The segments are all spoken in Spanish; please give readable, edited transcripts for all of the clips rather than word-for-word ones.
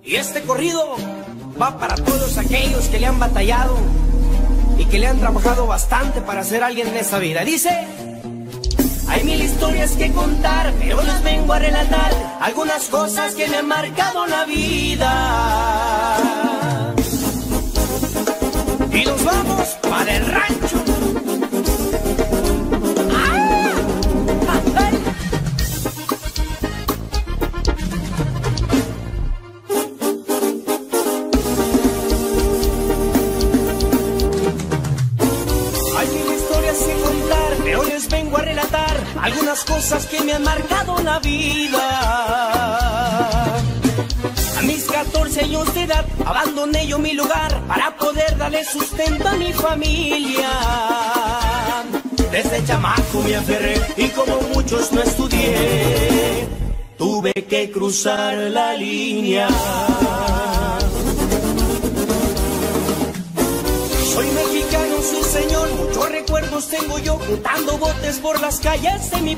Y este corrido va para todos aquellos que le han batallado y que le han trabajado bastante para ser alguien en esta vida. Dice: hay mil historias que contar, pero les vengo a relatar algunas cosas que me han marcado la vida. Y nos vamos para el rancho. Algunas cosas que me han marcado la vida. A mis 14 años de edad abandoné yo mi lugar para poder darle sustento a mi familia. Desde chamaco me aferré y como muchos no estudié, tuve que cruzar la línea. Soy mexicano, sí señor, muchos recuerdos tengo yo juntando botes por las calles de mi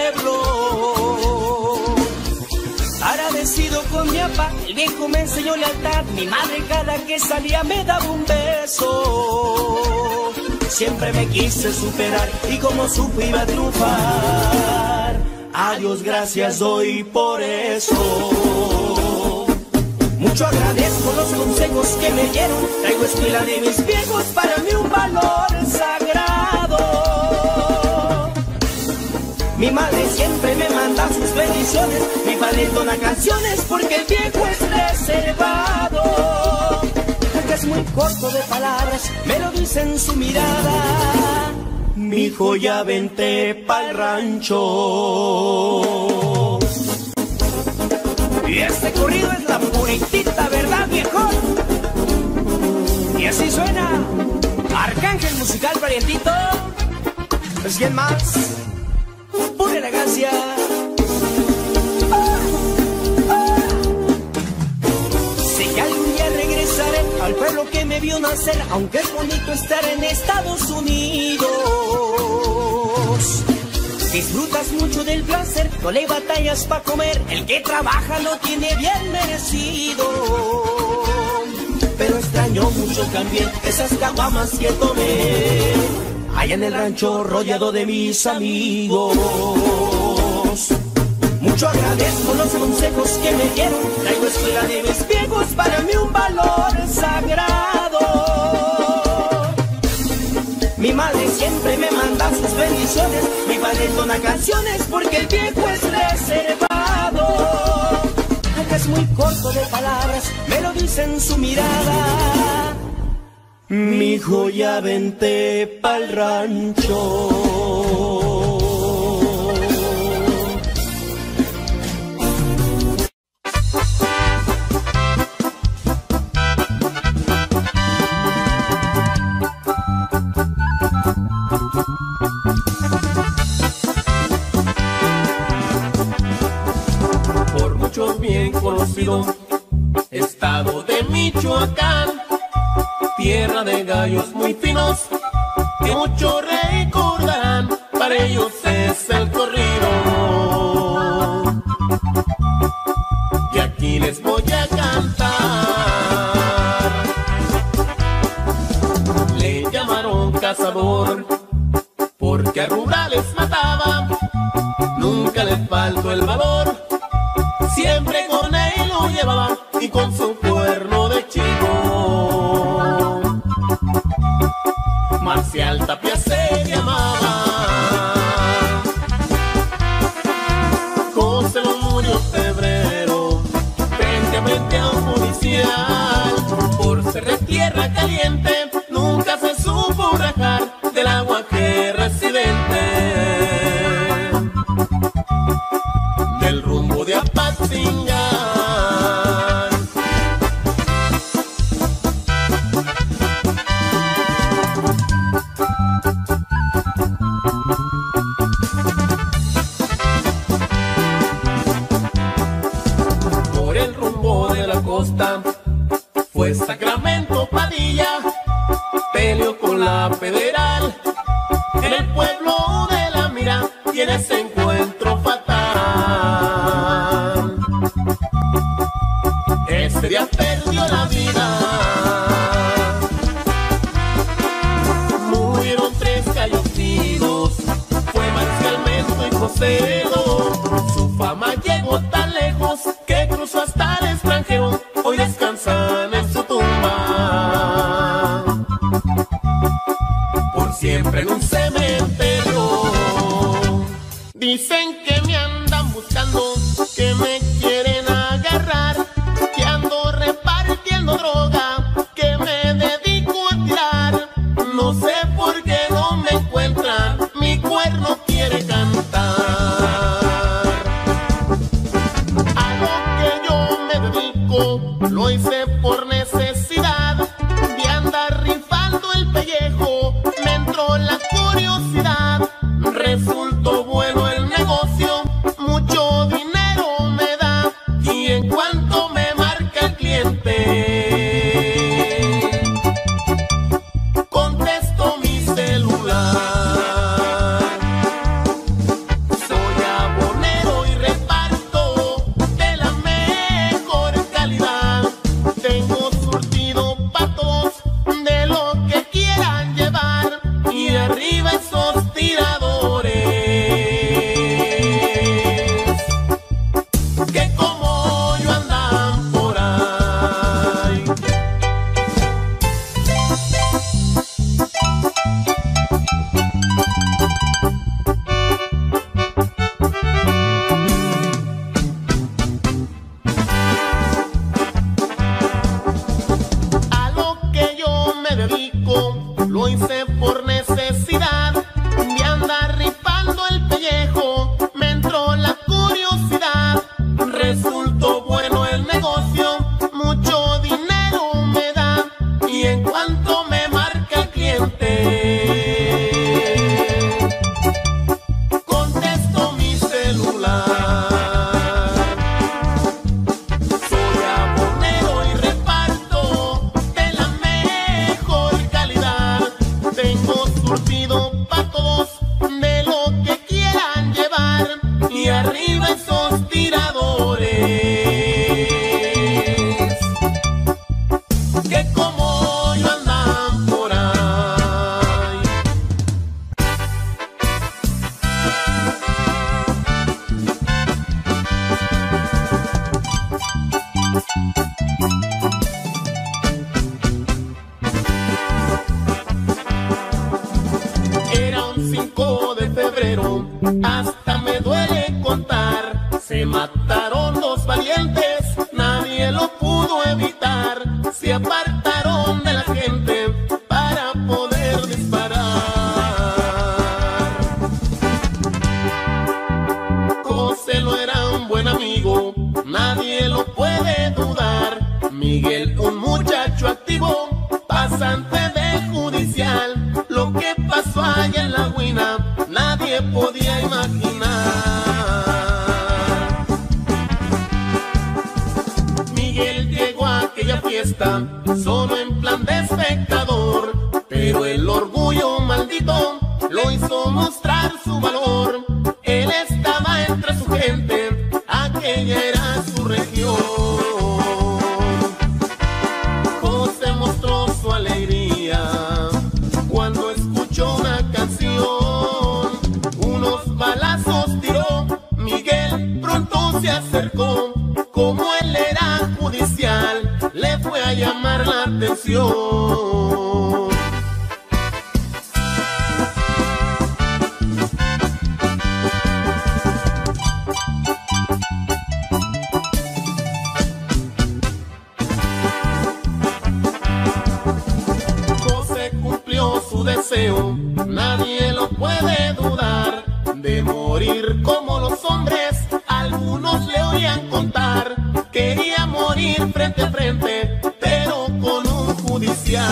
pueblo. Agradecido con mi papá, el viejo me enseñó lealtad, mi madre cada que salía me daba un beso. Siempre me quise superar y como supe iba a triunfar, a Dios gracias doy por eso. Mucho agradezco los consejos que me dieron, traigo escuela de mis viejos, para mí un valor sagrado. Mi madre siempre me manda sus bendiciones, mi padre dona canciones porque el viejo es reservado. Porque es muy corto de palabras, me lo dice en su mirada: mijo, ya vente pa'l rancho. Y este corrido es la puritita verdad, viejón. Y así suena Arcángel Musical Parientito. Pues quién más, pura elegancia. Sé que algún día regresaré al pueblo que me vio nacer, aunque es bonito estar en Estados Unidos. Disfrutas mucho del placer, no le batallas pa' comer, el que trabaja lo tiene bien merecido. Pero extraño mucho también esas caguamas que tomé allá en el rancho rodeado de mis amigos. Mucho agradezco los consejos que me dieron, traigo escuela de mis viejos, para mí un valor sagrado. Mi madre siempre me manda sus bendiciones, mi padre dona canciones porque el viejo es reservado. Aunque es muy corto de palabras, me lo dice en su mirada: mijo, ya vente pa'l rancho. Bien conocido, estado de Michoacán, tierra de gallos muy finos que mucho recordarán, para ellos es el corrido. Y aquí les voy a cantar. Le llamaron cazador porque a rurales mataba, nunca le faltó el valor. Siempre con él lo llevaba y con su cuerno de chivo. Marcial Tapia se llamaba. José lo murió febrero, frente a un policial. Por ser de tierra caliente, nunca se supo rajar del agua que residente. Del rumbo de Apatzingán. Por el rumbo de la costa fue Sacramento Padilla, peleó con la Federal en el pueblo de La Mira, y en ese encuentro fatal ese día rico, lo hice por necesidad de andar rifando el pellejo. Me entró la curiosidad, resultó bueno el negocio, mucho dinero me da y en cuanto me marca el cliente, contesto mi celular. Soy abonero y reparto de la mejor calidad. Tengo surtido patos de lo que quieran llevar y arriba esos tiradores que como yo andan por ahí. A lo que yo me dedico, lo hice por necesidad de andar rifando el pellejo. Me entró la curiosidad, resultó bueno el negocio, mucho dinero me da y en cuanto me marca el cliente, contesto mi celular. Soy abonero y reparto de la mejor calidad. Tengo surtido pa' todos de lo que quieran llevar y arriba esos tiradores que como yo andan por ahí. Era un 5 de febrero, hasta me duele contar. Se mataron dos valientes, nadie lo pudo evitar. Se apartaron de la gente para poder disparar. José lo era un buen amigo, nadie lo puede dudar. Miguel, un muchacho activo, pasante de judicial. Lo que pasó allá en la Huina, nadie podía imaginar. Miguel llegó a aquella fiesta solo en plan de espectador, pero el orgullo maldito lo hizo mostrar su valor. Él estaba entre su gente, aquella era su región. José mostró su alegría cuando escuchó una canción. Unos balazos tiró, Miguel pronto se acercó. Como él era judicial, le fue a llamar la atención. José cumplió su deseo, nadie lo puede dudar, de morir como los hombres. Algunos le oían contar, quería morir frente a frente, pero con un judicial.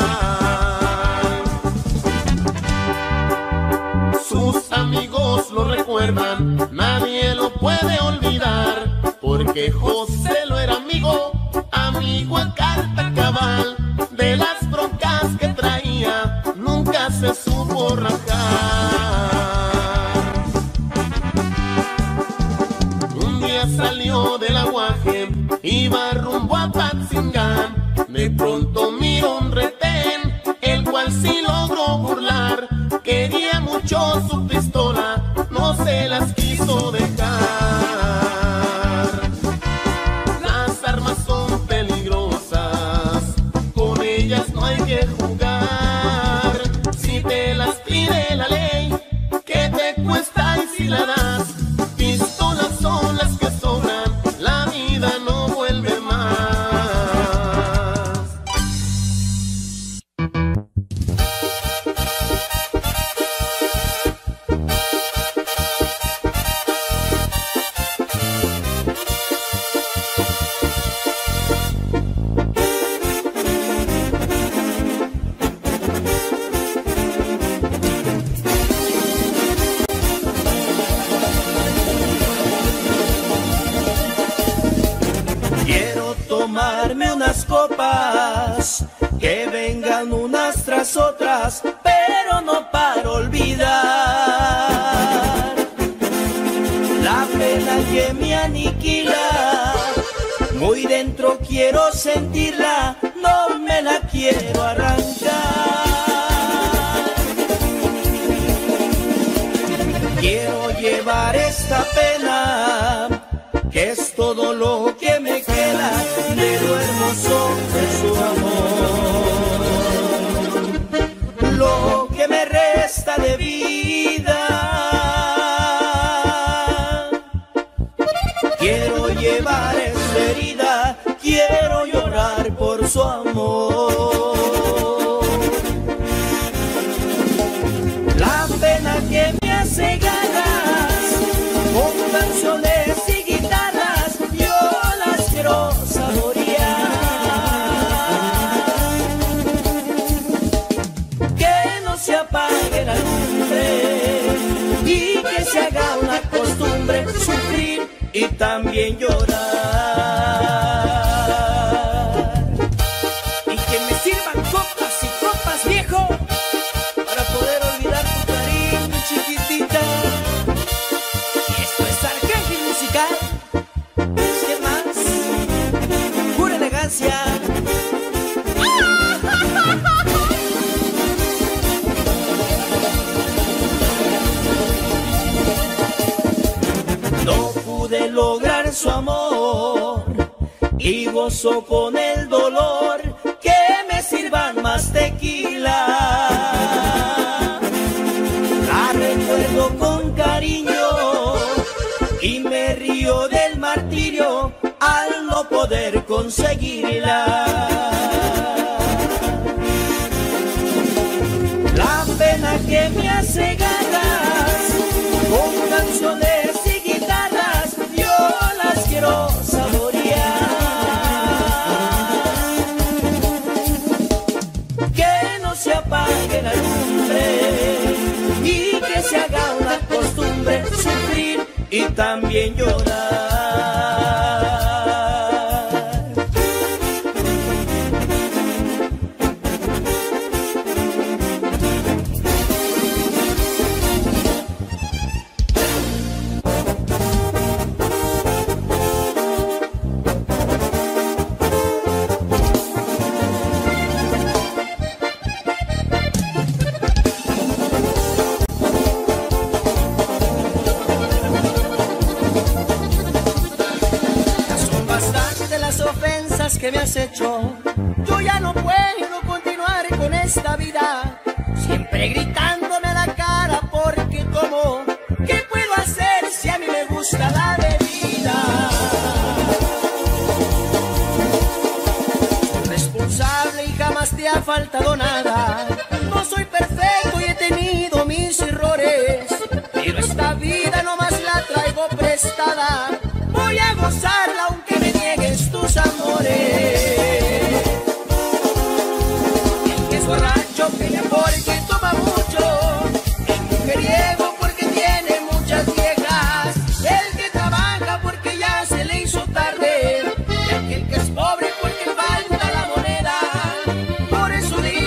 Sus amigos lo recuerdan, nadie lo puede olvidar, porque José lo era amigo, amigo en carta cabal. De las broncas que traía, nunca se supo rajar. Un día salió del aguaje, iba rumbo a Patzingán. De pronto miró un retén, el cual sí logró burlar. Quería mucho su pistola, no se las quiso dejar. Las armas son peligrosas, con ellas no hay que jugar. Si te las pide la ley, ¿qué te cuesta? Y si la das, pistolas son las que sobran, la vida no vuelve más. Quiero tomarme unas copas, que vengan unas tras otras, pero no para olvidar la pena que me aniquila. Muy dentro quiero sentirla, no me la quiero arrancar. Quiero llevar esta pena, que es todo lo que me queda de lo hermoso de su amor, lo que me resta de vida. Quiero llevar esta herida, quiero llorar por su amor. La pena que me hace ganas, con canciones y guitarras, yo las quiero saborear. Que no se apague la lumbre y que se haga una costumbre sufrir y también llorar. Y que me sirvan copas y copas, viejo, para poder olvidar tu cariño, chiquitita. Y esto es Arcángel Musical. ¿Qué más? Pura elegancia. No pude lograr su amor y gozo con el dolor, que me sirvan más tequila. La recuerdo con cariño y me río del martirio al no poder conseguirla. La pena que me hace ganas, con canciones y guitarras, yo las quiero saborear. Que no se apague la lumbre y que se haga una costumbre sufrir y también llorar. Que me has hecho, yo ya no puedo continuar con esta vida, siempre gritándome a la cara porque tomo. ¿Qué puedo hacer si a mí me gusta la bebida? Soy responsable y jamás te ha faltado nada. No soy perfecto y he tenido mis errores, pero esta vida nomás la traigo prestada. Voy a gozarla aunque me niegues tus amores. El que es borracho pelea porque toma mucho, el mujeriego porque tiene muchas viejas, el que trabaja porque ya se le hizo tarde, y aquel que es pobre porque falta la moneda. Por eso digo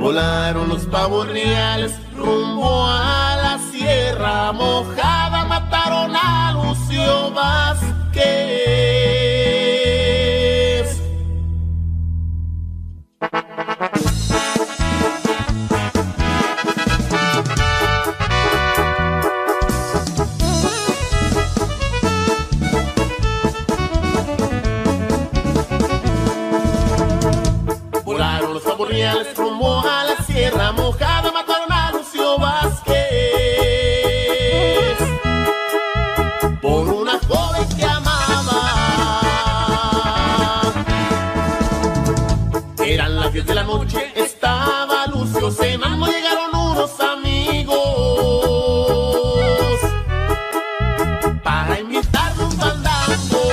Volaron los pavos reales rumbo a la Sierra Mojada, mataron a Lucio Vázquez. Volaron los pavos reales rumbo a la Sierra Mojada, mataron a Lucio Vázquez por una joven que amaba. Eran las 10 de la noche, estaba Lucio cenando, llegaron unos amigos para invitarle un fandango.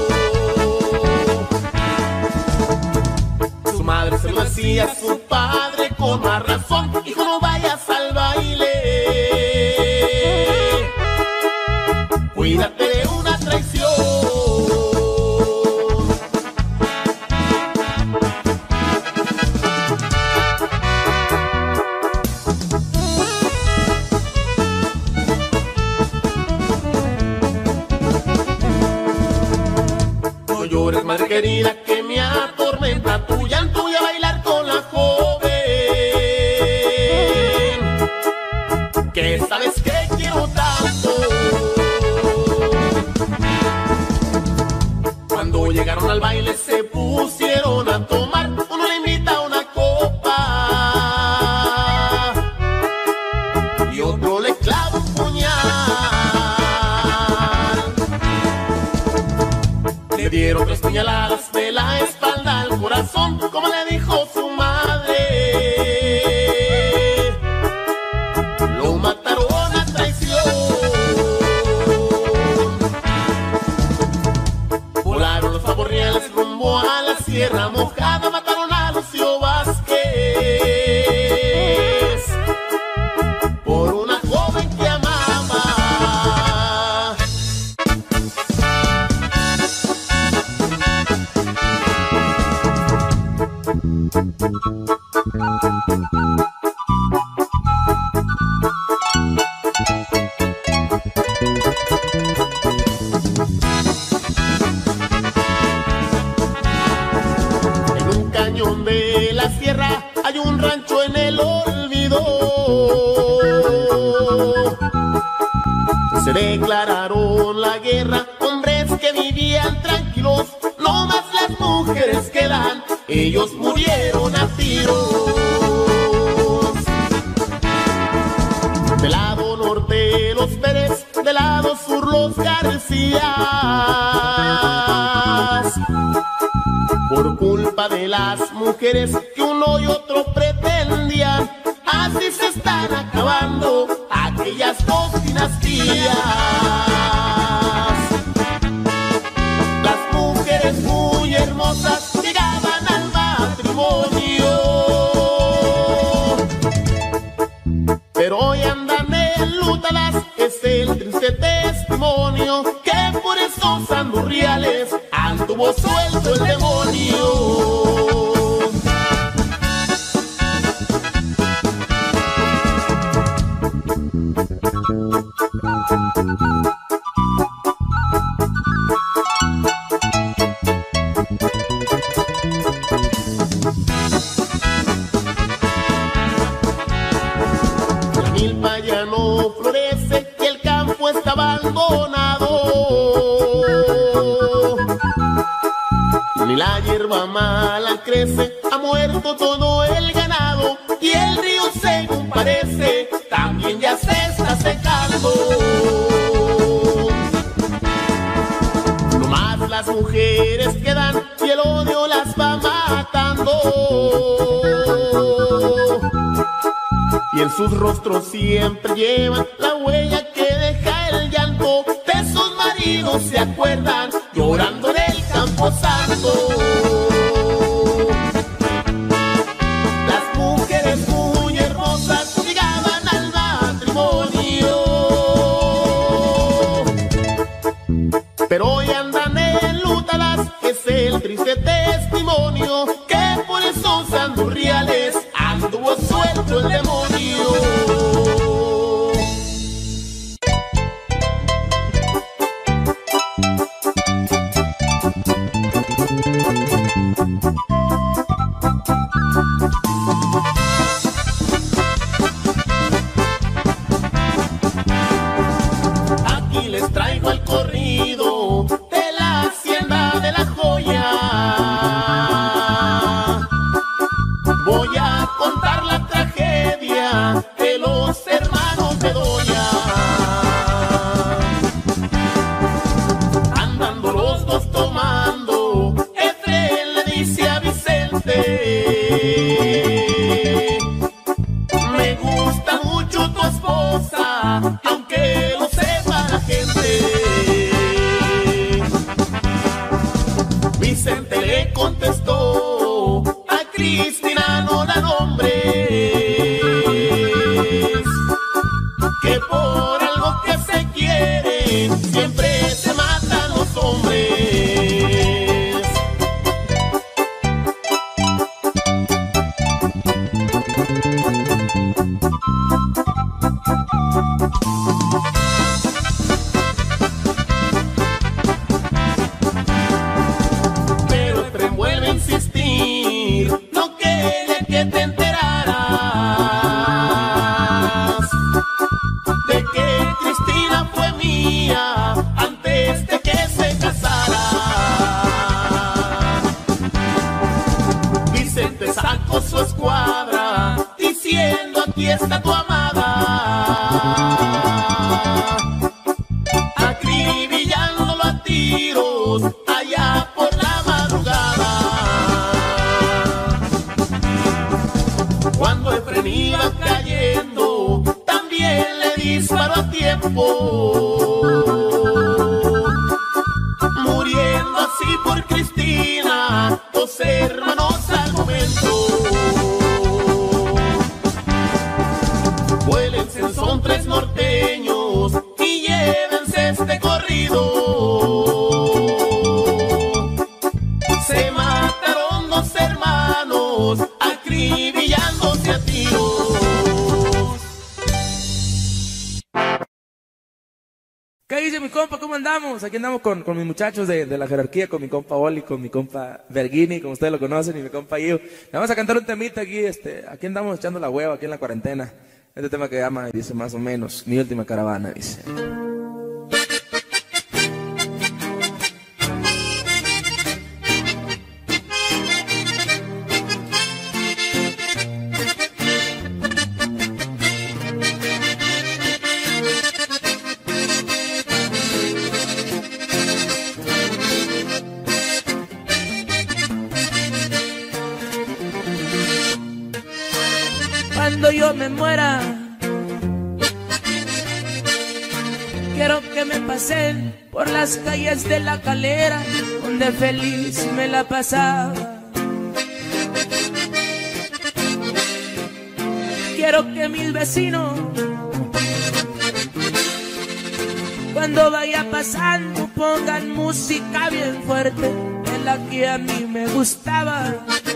Su madre se lo decía a su padre con más razón: hijo, no vayas al baile, cuídate de una traición. No llores, madre querida, que me atormenta tu llanto, voy a bailar con la joven, que sabes que quiero tanto. Cuando llegaron al baile se pusieron a tomar, uno le invita a una copa y otro le clava un puñal. Le dieron 3 puñaladas de la espalda al corazón, como le dijo su madre. Lo mataron a traición. Volaron los pavos reales rumbo a la Sierra Mojada, mataron a Lucio Vázquez por una joven que amaba. En un cañón de la sierra hay un rancho en el olvido. Se declararon la guerra, hombres que vivían tranquilos, no más las mujeres quedan, ellos murieron a tiros. Del lado norte los Pérez, del lado sur los Garcías. Por culpa de las mujeres que uno y otro pretendían, así se están acabando aquellas 2 dinastías. Las mujeres muy hermosas llegaban al matrimonio, pero hoy andan enlutadas, es el triste testimonio que por esos sandurriales anduvo suelto el demonio. La milpa ya no florece y el campo está abandonado, ni la hierba mala crece, ha muerto todo el ganado y el río, según parece, también ya se está secando. No más las mujeres quedan y el odio las va matando, y en sus rostros siempre llevan la huella que deja el llanto de sus maridos, se acuerdan llorando en el camposanto. Las mujeres muy hermosas llegaban al matrimonio, pero hoy andan enlutadas, es el triste testimonio que por esos sandurriales anduvo voy a contar la tragedia de los hermanos Bedoya. Andando los dos tomando, Efraín le dice a Vicente: me gusta mucho tu esposa, aunque lo sepa la gente. Vicente le contestó: a Cristina no la nombres, que por algo que se quiere siempre se matan los hombres. Pero Efraín vuelve a insistir: no quería que te enteraras de que Cristina fue mía antes de que se casara. Vicente sacó su escuadra diciendo: aquí está tu amada, acribillándolo a tiros allá por la madrugada. Cuando Efraín iba cayendo, también le disparó a tiempo, muriendo así por Cristina, dos hermanos al momento. Vuélense, son tres norteños y llévense este corrido. Se mataron dos hermanos acribillándose a tiros. ¿Qué dice mi compa? ¿Cómo andamos? Aquí andamos con mis muchachos de la jerarquía, con mi compa Oli, con mi compa Berghini, como ustedes lo conocen, y mi compa Gio. Le vamos a cantar un temita aquí, aquí andamos echando la hueva, aquí en la cuarentena. Este tema que llama, dice más o menos, Mi última caravana, dice. Cuando yo me muera, quiero que me pasen por las calles de La Calera, donde feliz me la pasaba. Quiero que mis vecinos, cuando vaya pasando, pongan música bien fuerte, de la que a mí me gustaba.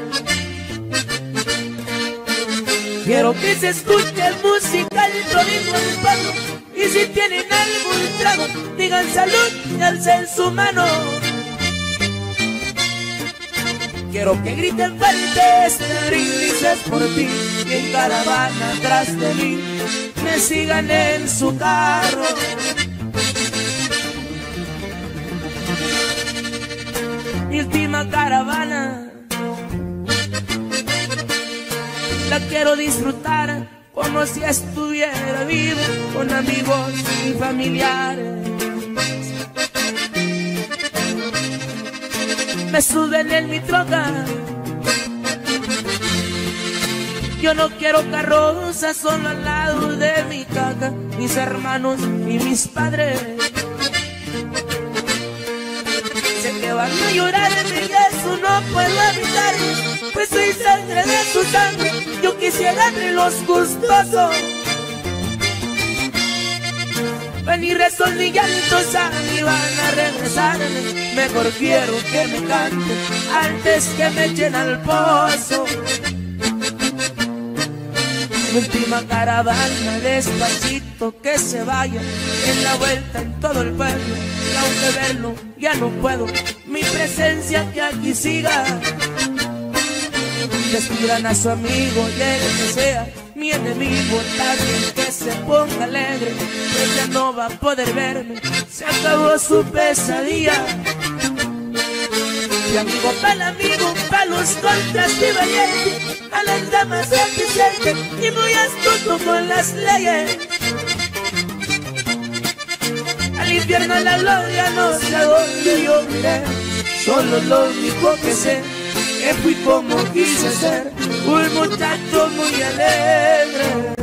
Quiero que se escuche música el domingo del pueblo, y si tienen algún trago, digan salud y alcen su mano. Quiero que griten fuerte este brindis es por ti, y en caravana atrás de mí me sigan en su carro. Mi última caravana la quiero disfrutar como si estuviera vivo, con amigos y familiares. Me suben en mi troca, yo no quiero carroza, solo al lado de mi caja, mis hermanos y mis padres. Sé que van a llorarme y eso no puedo evitar, pues soy sangre de su sangre, yo quisiera de los gustosos. Ven y rezón y llantos a mí van a regresarme, mejor quiero que me cante antes que me echen al pozo. Mi última caravana, despacito que se vaya, en la vuelta en todo el pueblo, y aunque verlo ya no puedo, mi presencia que aquí siga. Despidan a su amigo y el que sea mi enemigo, también que se ponga alegre, pues ya no va a poder verme, se acabó su pesadilla. Mi amigo para el amigo, para los contras y valiente, a la satisfecho y muy astuto con las leyes. Al infierno, a la gloria, no sé a dónde yo iré. Solo lo único que sé, que fui como quise ser, un muchacho muy alegre.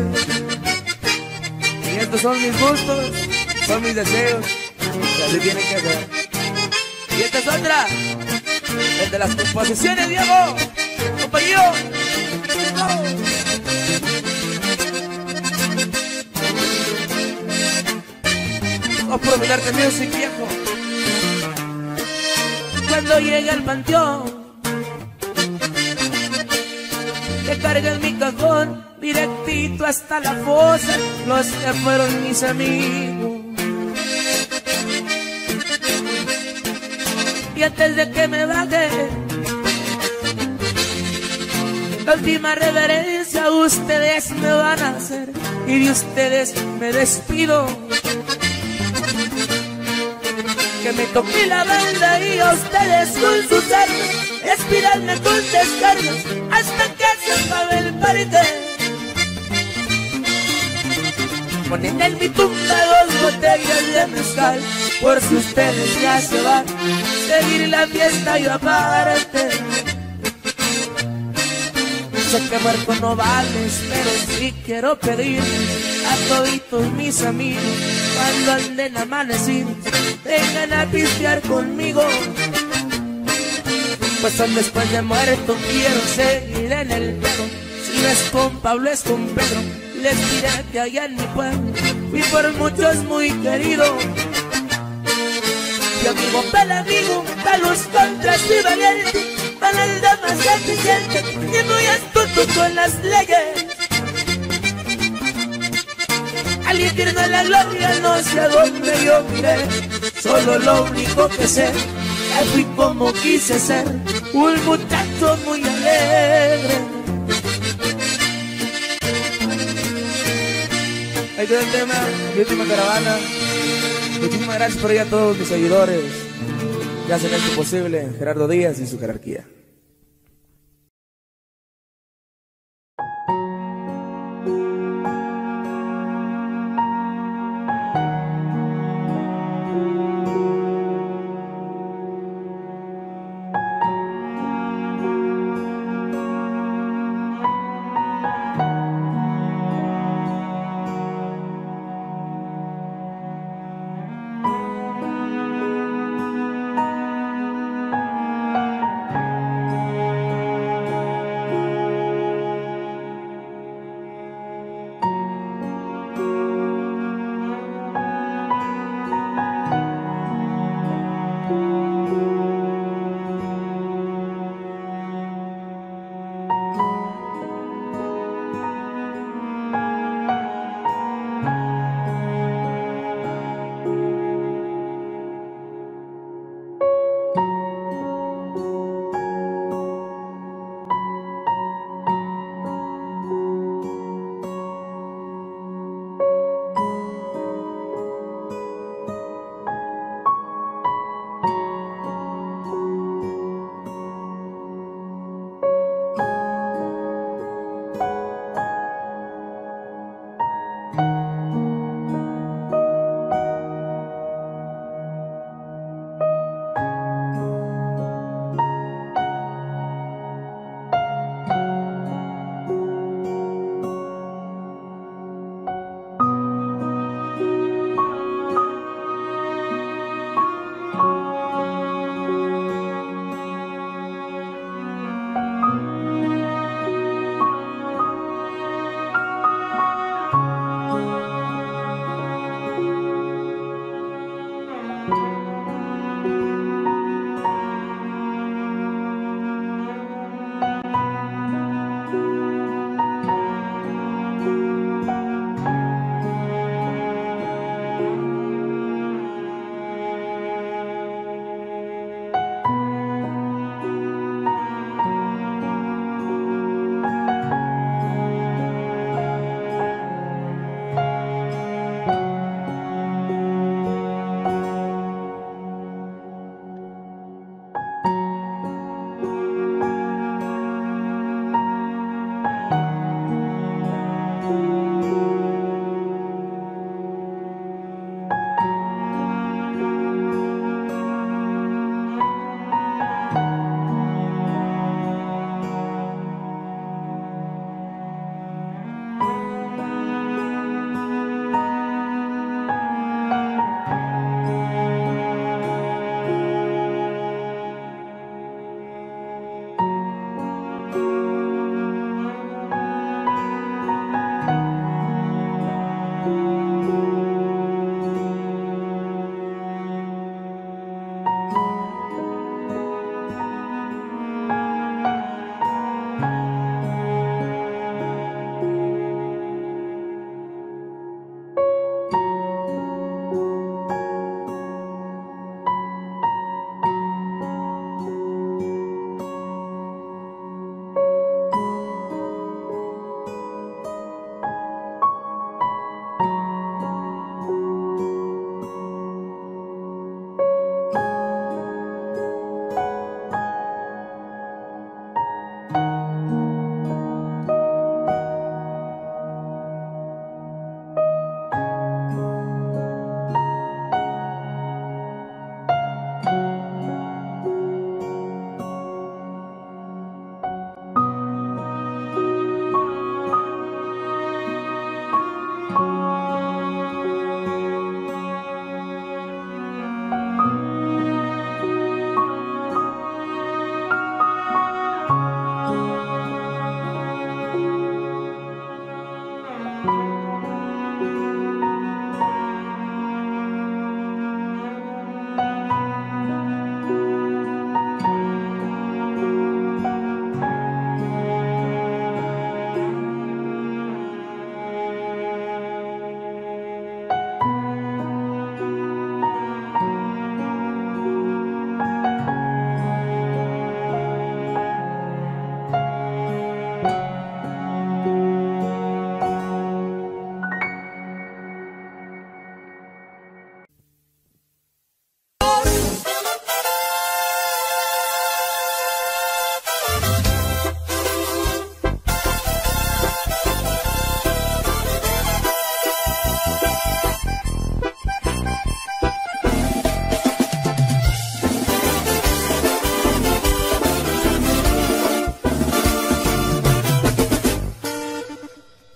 Y estos son mis gustos, son mis deseos, y así tienen que ser. Y esta es otra, el de las composiciones, Diego, compañero. Vamos por Minarte Music, viejo. Cuando llegue al panteón, que cargue en mi cajón directito hasta la fosa los que fueron mis amigos. Y antes de que me baje, la última reverencia ustedes me van a hacer, y de ustedes me despido. Que me toque la banda y a ustedes con sus armas, espiralme con descargas hasta que se acabe el parque. Ponen en mi tumba 2 botellas de mezcal, por si ustedes ya se van, seguir la fiesta yo aparte. Sé que muerto no vales, pero sí quiero pedir a toditos mis amigos, cuando anden amanecidos, vengan a pistear conmigo. Pues son después de muerto, quiero seguir en el pedo. Si no es con Pablo, es con Pedro. Les diré que allá en mi pueblo fui por muchos muy querido. Mi amigo para amigo, para los contras y valiente, para el damas eficiente y muy astuto con las leyes. Al infierno, a la gloria, no sé a dónde yo iré. Solo lo único que sé, que fui como quise ser, un muchacho muy alegre. Ahí quedó el tema, mi última caravana. Muchísimas gracias por ahí a todos mis seguidores que hacen esto posible. Gerardo Díaz y su jerarquía.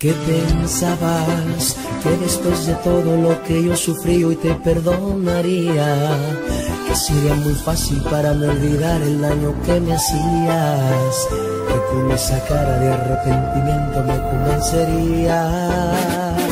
¿Qué pensabas? Que después de todo lo que yo sufrí hoy te perdonaría, que sería muy fácil para no olvidar el daño que me hacías, que con esa cara de arrepentimiento me convencería.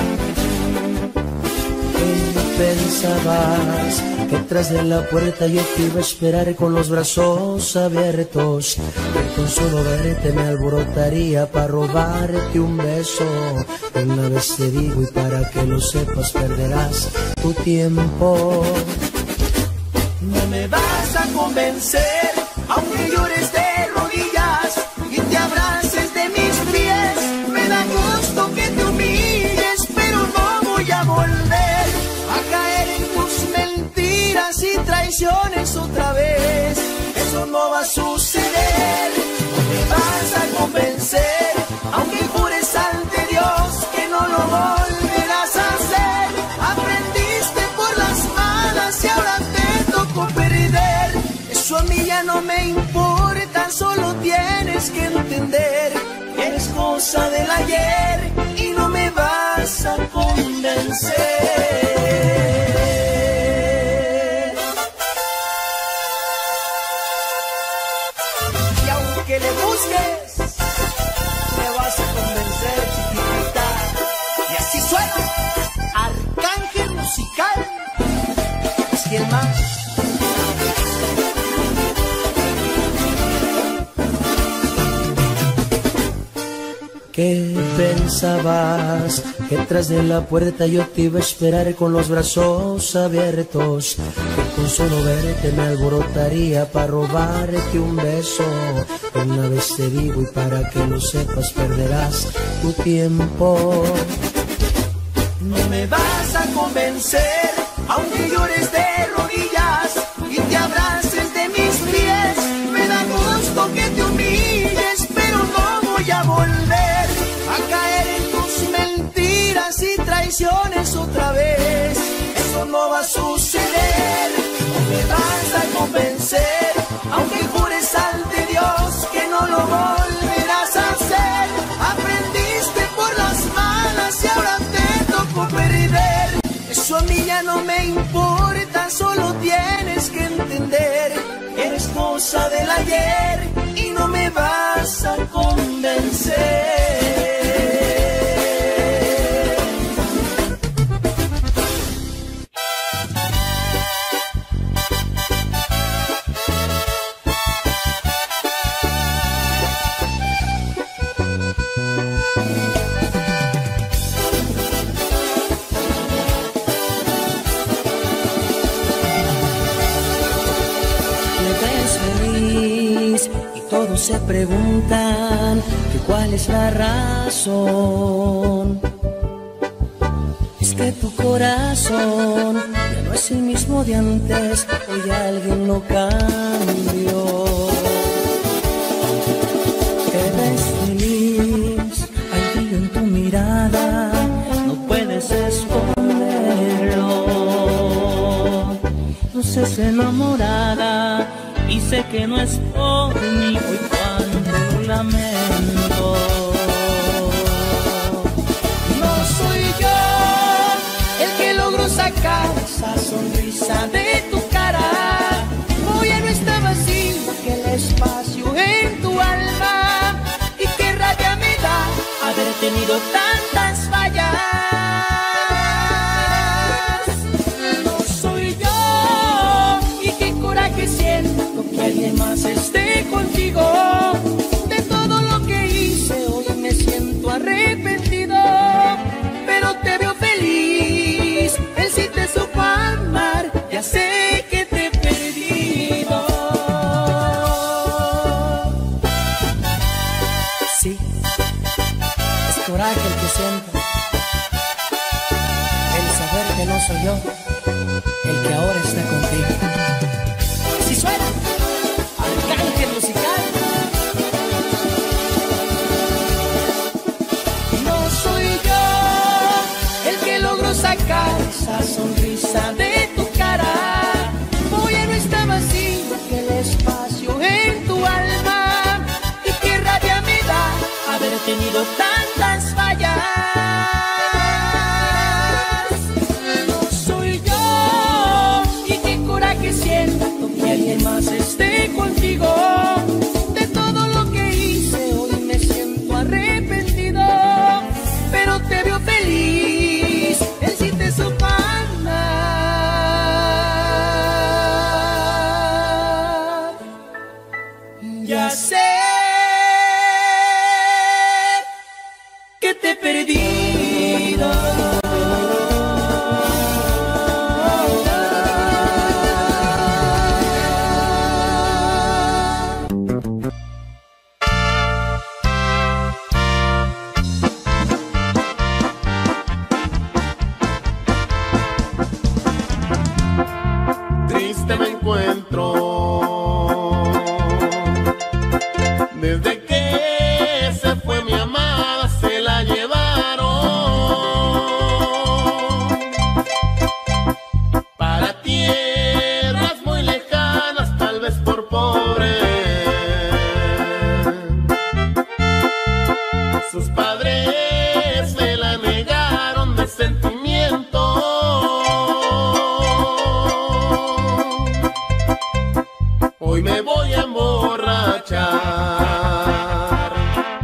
¿Qué pensabas? Que tras de la puerta yo te iba a esperar con los brazos abiertos, que con solo verte me alborotaría para robarte un beso. Una vez te digo y para que lo sepas perderás tu tiempo. No me vas a convencer, aunque llores de rodillas y te abraces de mis pies. Me da gusto que te humilles, pero no voy a volver a caer en tus mentiras y traiciones otra vez. Eso no va a suceder. No me vas a convencer, aunque jures ante Dios que no lo volverás a hacer. Aprendiste por las malas y ahora te tocó perder. Eso a mí ya no me importa, solo tienes que entender que eres cosa del ayer y no me vas a convencer. Y aunque le busques, me vas a convencer, chiquitita. Y así suena Arcángel Musical. ¿Es quién más? ¿Qué pensabas? Que tras de la puerta yo te iba a esperar con los brazos abiertos, que con solo verte me alborotaría para robarte un beso. Una vez te digo y para que lo sepas perderás tu tiempo. No me vas a convencer, aunque llores de rodillas y te abraces de mis pies. Me da gusto que te humilles, pero no voy a volver a caer en tus mentiras y traiciones otra vez. Eso no va a suceder. No me vas a convencer, aunque jures ante Dios que no lo volverás a hacer. Aprendiste por las malas y ahora te tocó perder. Eso a mí ya no me importa, solo tienes que entender que eres cosa del ayer y no me vas a convencer. Todos se preguntan que cuál es la razón. Es que tu corazón ya no es el mismo de antes, hoy alguien lo cambió. Te ves feliz, hay brillo en tu mirada, no puedes esconderlo. Luces enamorada y sé que no es por mí, hoy cuando lo lamento. No soy yo el que logró sacar esa sonrisa de tu cara. Hoy ya no está vacío que el espacio en tu alma. Y qué rabia me da haber tenido tantas fallas. No soy yo y qué coraje siento que alguien más esté contigo. De todo lo que hice hoy me siento arrepentido, pero te veo feliz. Él sí te supo amar, ya sé que te he perdido. Sí, es coraje el que siento, el saber que no soy yo el que ahora está contigo. Si suena Arcángel Musical. No soy yo el que logró sacar esa sonrisa de tu cara. Hoy ya no está vacío que el espacio en tu alma. Y qué rabia me da haber tenido tantas fallas. que te he perdido. Triste me encuentro desde que se fue mi amada, se la llevaron para tierras muy lejanas, tal vez por pobre. Sus padres me la negaron de sentimiento. Hoy me voy a emborrachar.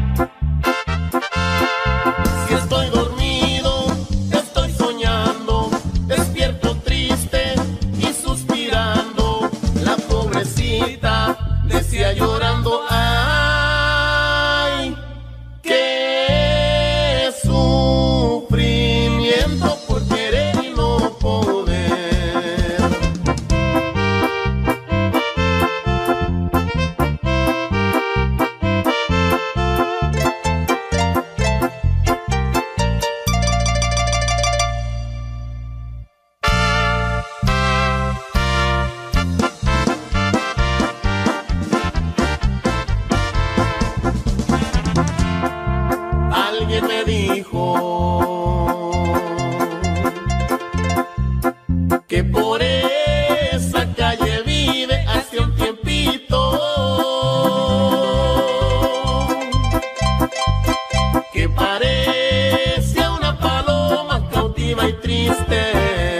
Si estoy dormido, estoy soñando, despierto triste y suspirando. La pobrecita decía llorando, ay, qué sufrimiento por querer y no poder. Alguien me dijo que por esa calle vive hace un tiempito, que parece una paloma cautiva y triste.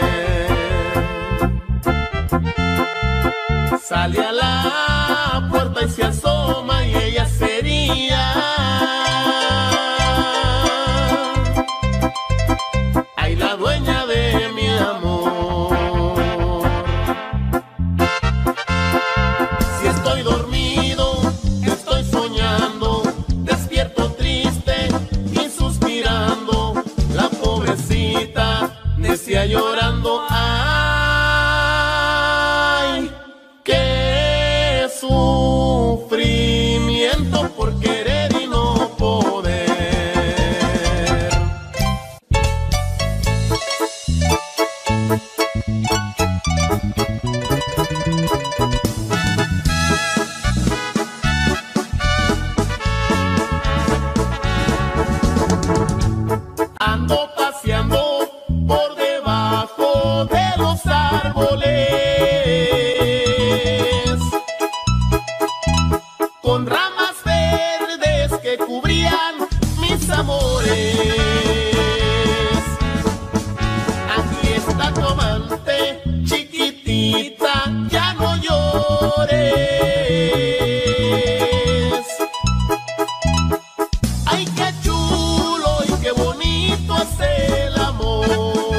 Sale a la puerta y se asoma y ella sería ay, la dueña de mi amor. Si estoy dormido, estoy soñando, despierto triste y suspirando. La pobrecita decía llorando, ay, qué sufrimiento por querer y no poder. Ando paseando por debajo de los árboles, con ramas verdes que cubrían mis amores. Aquí está tu amante, chiquitita, ya no llores. Ay, qué chulo y qué bonito es el amor.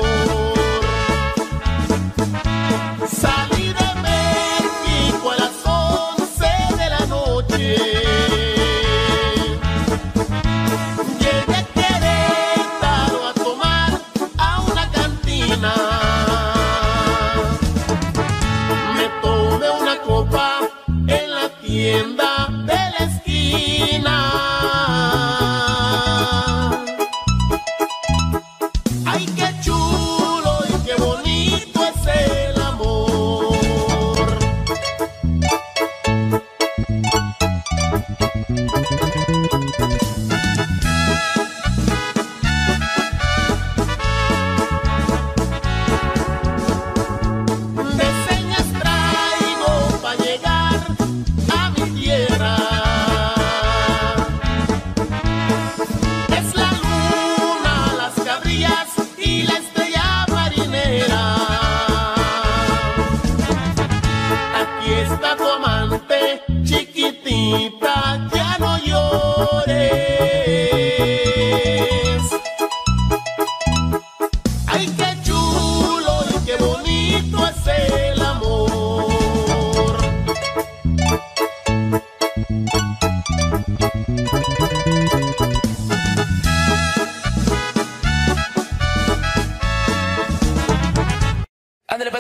Salí de México a las 11 de la noche. Llegué a Querétaro a tomar a una cantina. Me tomé una copa en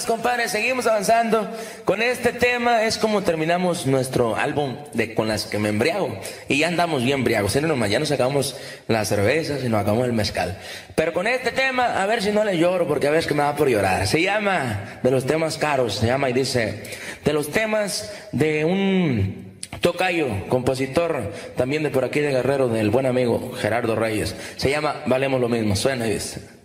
compadres, seguimos avanzando. Con este tema es como terminamos nuestro álbum de Con las que me embriago. Y ya andamos bien embriagos. Ya nos acabamos las cervezas y nos acabamos el mezcal. Pero con este tema, a ver si no le lloro, porque a veces que me da por llorar. Se llama de los temas caros, se llama y dice, de los temas de un tocayo, compositor también de por aquí de Guerrero, del buen amigo Gerardo Reyes. Se llama Valemos lo mismo. Suena y dice.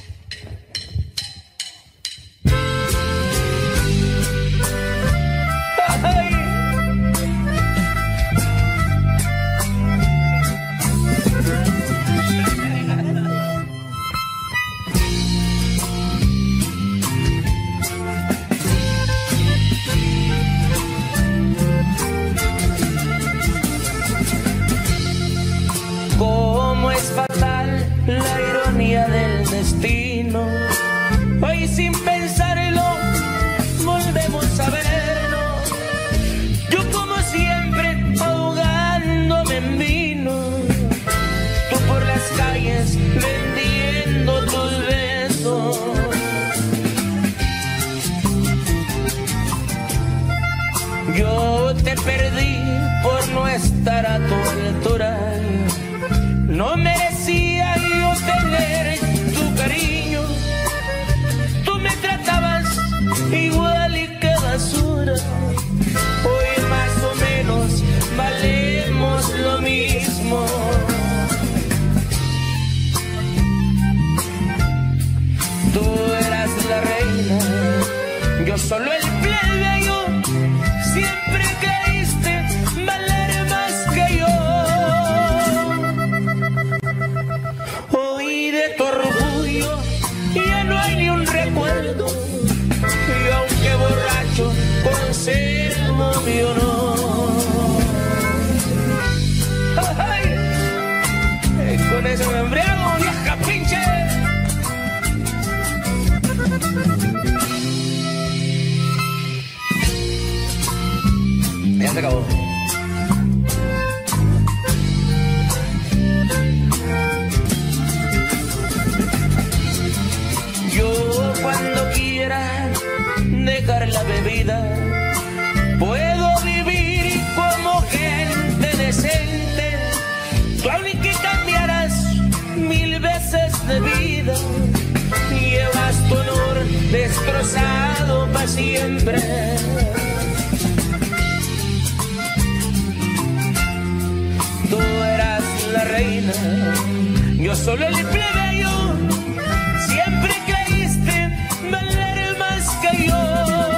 Cómo es fatal la ironía del destino. Hoy sin pensarlo volvemos a vernos. Yo como siempre ahogándome en vino, tú por las calles vendiendo tus besos. Yo te perdí por no estar a tu altura. No merecía yo tener tu cariño. Tú me tratabas igual y que basura. Hoy más o menos valemos lo mismo. Tú eras la reina, yo solo el plebeyo. Siempre creíste valer más que yo. Hoy de tu orgullo ya no hay ni un recuerdo. Y aunque borracho conservo mi honor. ¡Ay! Con eso me embriago, vieja pinche. Ya se acabó. Yo cuando quiera dejar la bebida puedo vivir como gente decente. Tú aunque cambiarás 1000 veces de vida, llevas tu honor destrozado para siempre. Tú eras la reina, yo solo el plebeyo. Siempre creíste valer más que yo.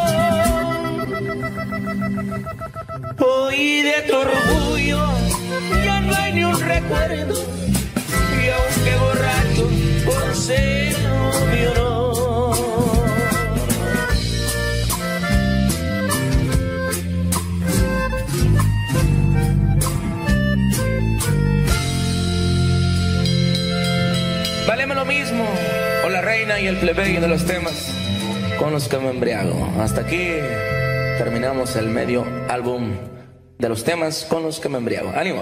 Hoy de tu orgullo ya no hay ni un recuerdo. Y aunque borracho conservo mi honor. Valemos lo mismo, o la reina y el plebeyo de los temas con los que me embriago. Hasta aquí terminamos el medio álbum de los temas con los que me embriago. ¡Ánimo!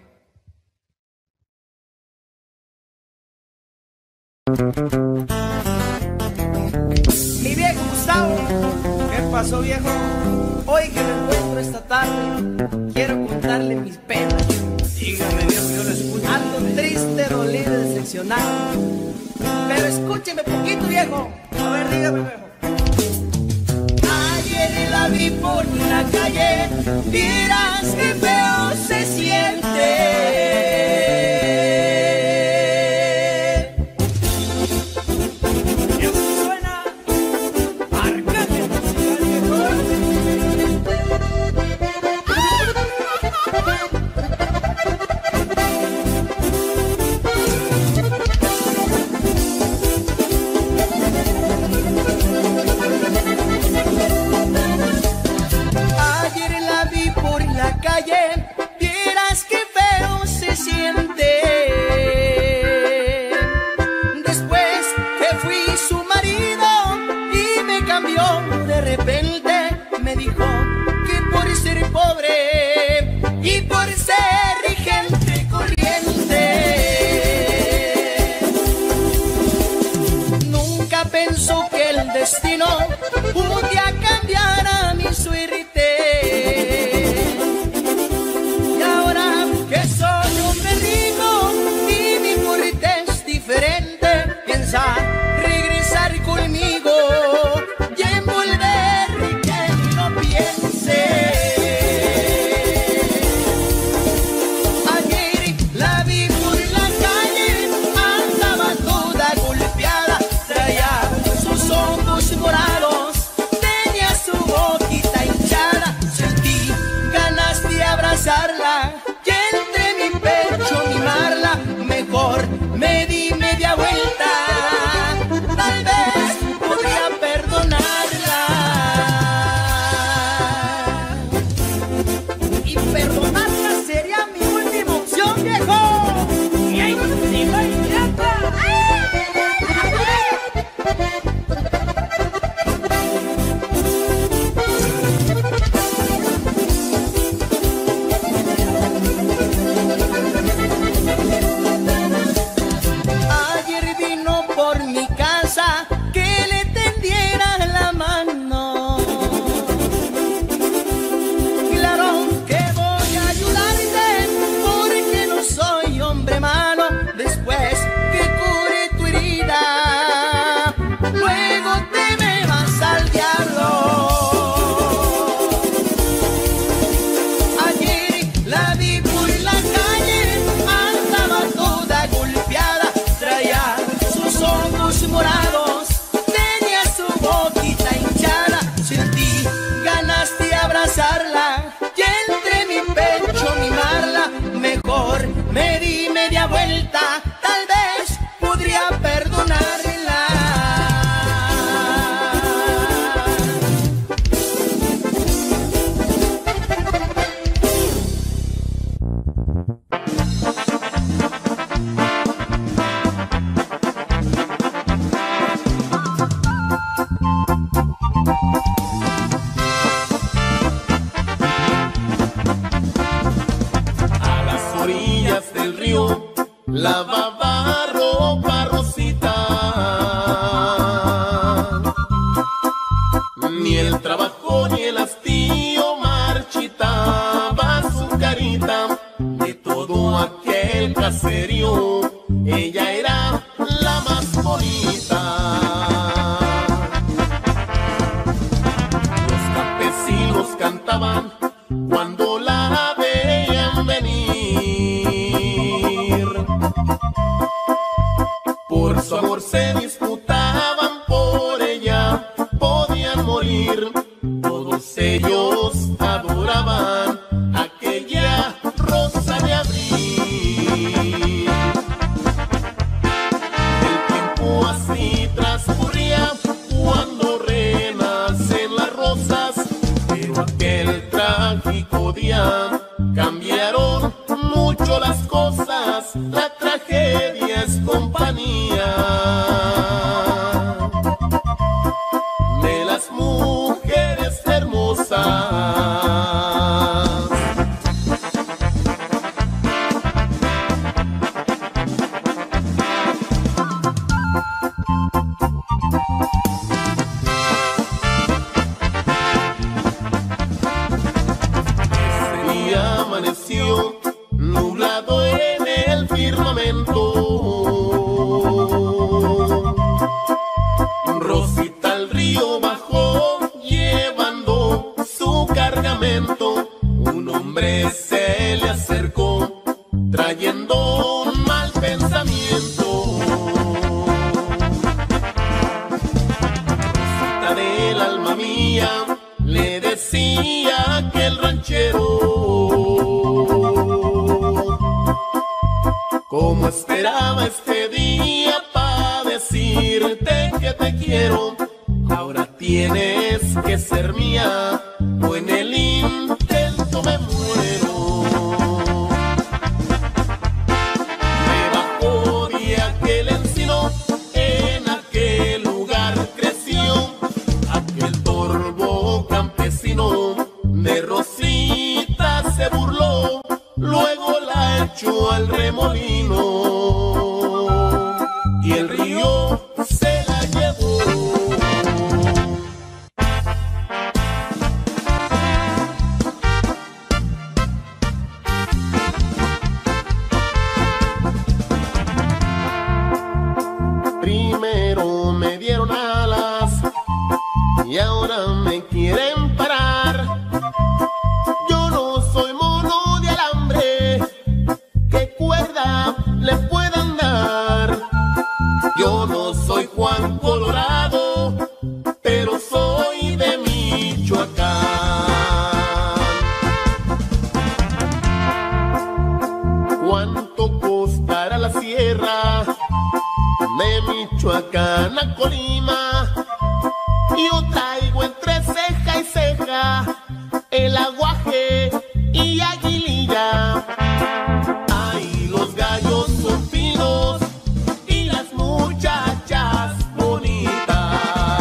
Mi viejo Gustavo, ¿qué pasó, viejo? Hoy que me encuentro esta tarde, quiero contarle mis penas. Dígame, viejo, yo lo escucho. Ando triste, dolido, decepcionado. Pero escúcheme poquito, viejo. A ver, dígame, viejo. Ayer la vi por la calle, vieras que feo se siente. Vieras que feo se siente. Después que fui su marido y me cambió de repente, me dijo que por ser pobre y por ser gente corriente, nunca pensó que el destino vuelta, tal vez podría perdonarla. Lavaba ropa Rosita, ni el trabajo ni el hastío marchitaba su carita. De todo aquel caserío, ella era la más bonita. Los campesinos cantaban cuando la veían venir. Por su amor se disputaban, por ella podían morir. Todos ellos adoraban aquella rosa de abril. El tiempo así transcurría cuando renacen las rosas, pero aquel trágico día cambiaron mucho las cosas. La tragedia es compañía de las mujeres hermosas. Ese día amaneció nublado en el firmamento. Rosita al río bajó llevando su cargamento. Un hombre se le acercó trayendo un mal pensamiento. Rosita del alma mía, le decía aquel ranchero, como esperaba este día para decirte que te quiero. Ahora tienes que ser mía o en el intento me muero. Debajo de aquel encino, en aquel lugar creció aquel torvo campesino. De Rosita se burló, luego la echó al remolino y el río se la llevó. Primero me dieron alas y ahora me quieren parar. Yo no soy mono de alambre, ¿qué cuerda le puedan dar? Yo no soy Juan Colorado, pero soy de Michoacán. ¿Cuánto costará la sierra de Michoacán a Colima? Yo traigo entre ceja y ceja el aguaje y aguililla. Ay, los gallos son finos y las muchachas bonitas.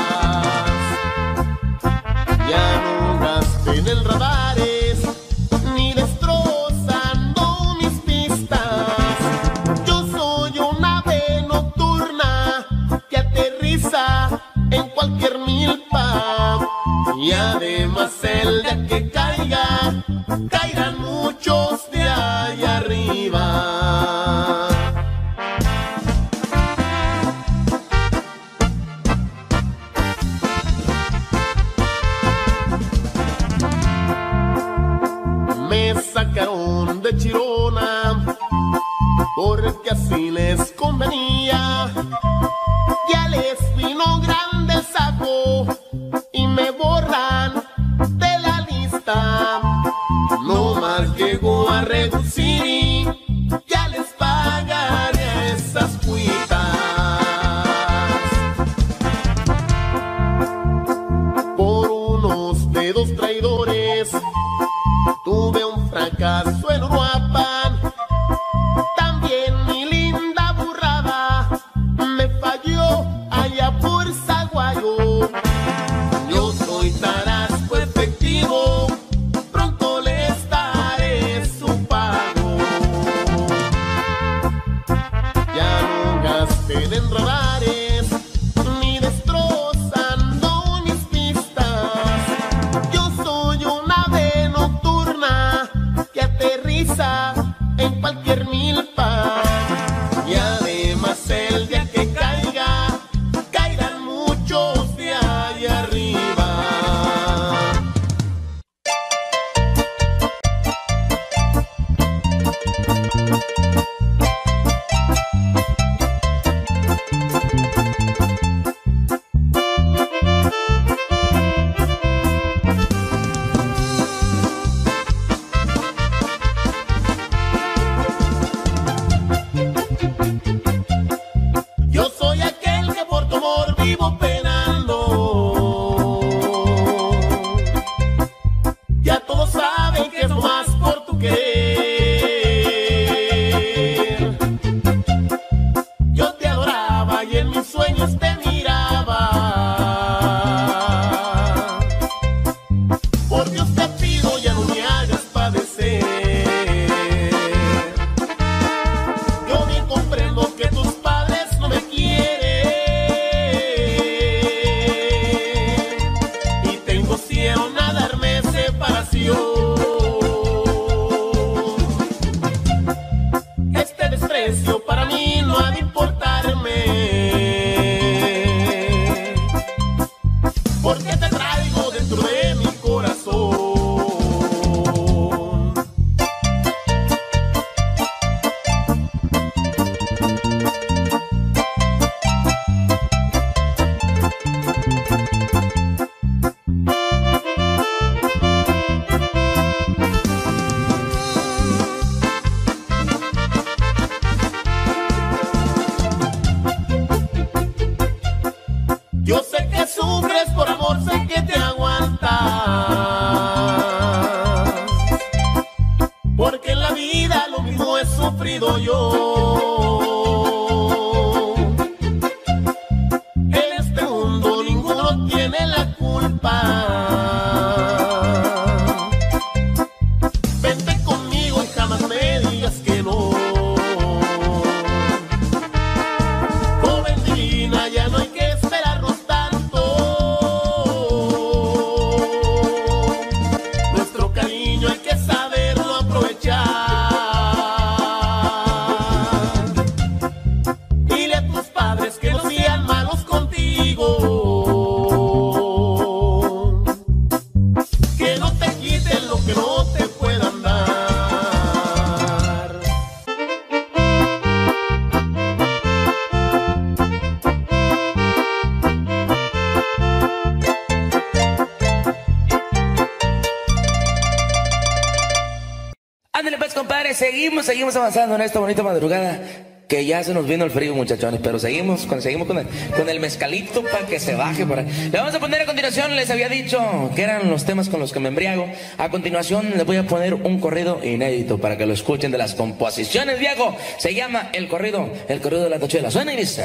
Ya no gasten en radares ni destrozando mis pistas. Yo soy un ave nocturna que aterriza en cualquier milpa. Y además el día que caiga, caerán muchos de allá arriba. Me sacaron de Chirona porque así les convenía. Ya les vino grande el saco y me borran de la lista. No más llegó a reducir, ya les pagaré pueden radares ni destrozando mis pistas. Yo soy una ave nocturna que aterriza en cualquier milpa. Y además el día que caiga, caerán muchos de allá arriba. Yo soy aquel que por tu amor vivo penando. Ya todos saben que es más por tu querer. Yo te adoraba y en mis sueños te miraba. Por Dios te pido, ya no me hagas padecer. Yo bien comprendo que tus padres no me quieren y te impusieron a darme separación. Este desprecio para mí no ha de importarme, porque te traigo dentro de mi corazón. Yo sé que sufres por amor, sé que te aguantas, porque en la vida lo mismo he sufrido yo. En este mundo ninguno tiene la culpa. Vente conmigo y jamás me digas que no. Joven divina, ya no hay que esperarnos tanto. Nuestro cariño hay que saberlo aprovechar. Dile a tus padres que no sean malos contigo, que no te quiten lo que no te puedan dar. Ándale pues, compadre, seguimos avanzando en esta bonita madrugada. Que ya se nos vino el frío, muchachones, pero seguimos con el mezcalito para que se baje por ahí. Le vamos a poner a continuación, les había dicho que eran los temas con los que me embriago. A continuación les voy a poner un corrido inédito para que lo escuchen de las composiciones, viejo. Se llama el corrido de la Tachuela. Suena y dice: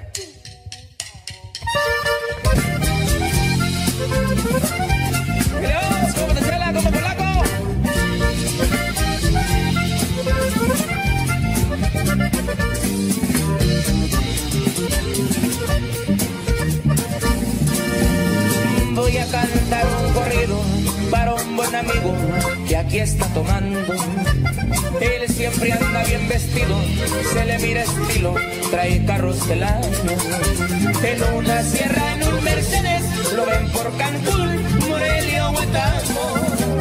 ¡Dios, como Tachuela, como polaco! Voy a cantar un corrido para un buen amigo que aquí está tomando. Él siempre anda bien vestido, se le mira estilo, trae carros del año. En una sierra, en un Mercedes, lo ven por Cancún, Morelia o Huetamo.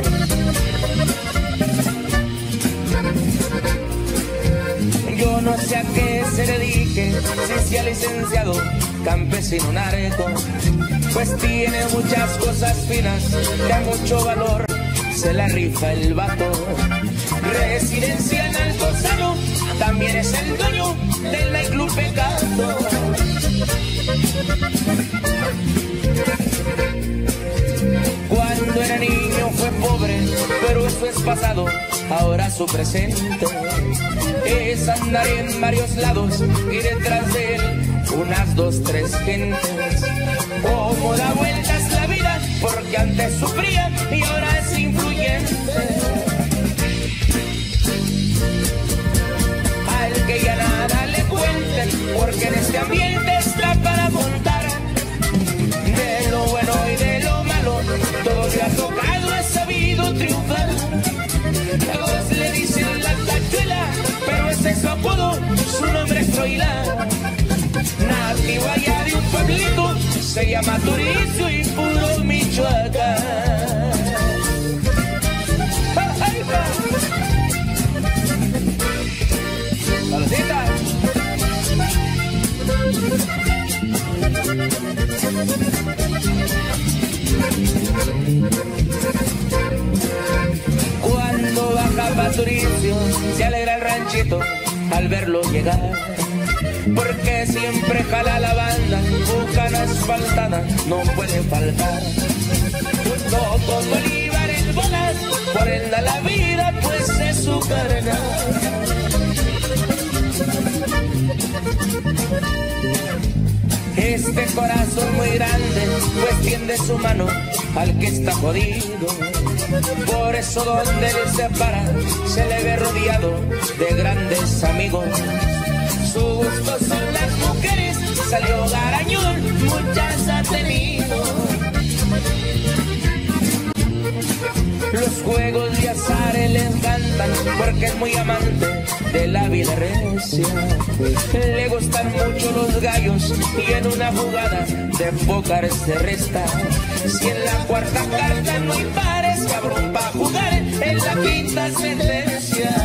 Yo no sé a qué se dedique, si sea licenciado, campesino, narco, pues tiene muchas cosas finas, da mucho valor, se la rifa el vato. Residencia en Altozano, también es el dueño del nightclub Pecado. Cuando era niño fue pobre, pero eso es pasado, ahora su presente es andar en varios lados y detrás de él unas 2, 3 gentes. Cómo da vueltas la vida, porque antes sufría y ahora es influyente. Al que ya nada le cuenten, porque en este ambiente Zoila, nativo allá de un pueblito, se llama Turicio y puro Michoacán. ¡Ay, va! ¡Saludita! Cuando baja Paturicio, se alegra el ranchito al verlo llegar, porque siempre jala la banda, Bucana asfaltada no puede faltar. Junto con Bolívar en bolas, por él da la vida, pues es su carnal. Este corazón muy grande, pues tiende su mano al que está jodido. Por eso donde él se para, se le ve rodeado de grandes amigos. Su gusto son las mujeres, salió garañón, muchas ha tenido. Los juegos de azar le encantan, porque es muy amante de la vida recia. Le gustan mucho los gallos y en una jugada de póker se resta. Si en la cuarta carta no hay pares, cabrón va a jugar en la quinta sentencia.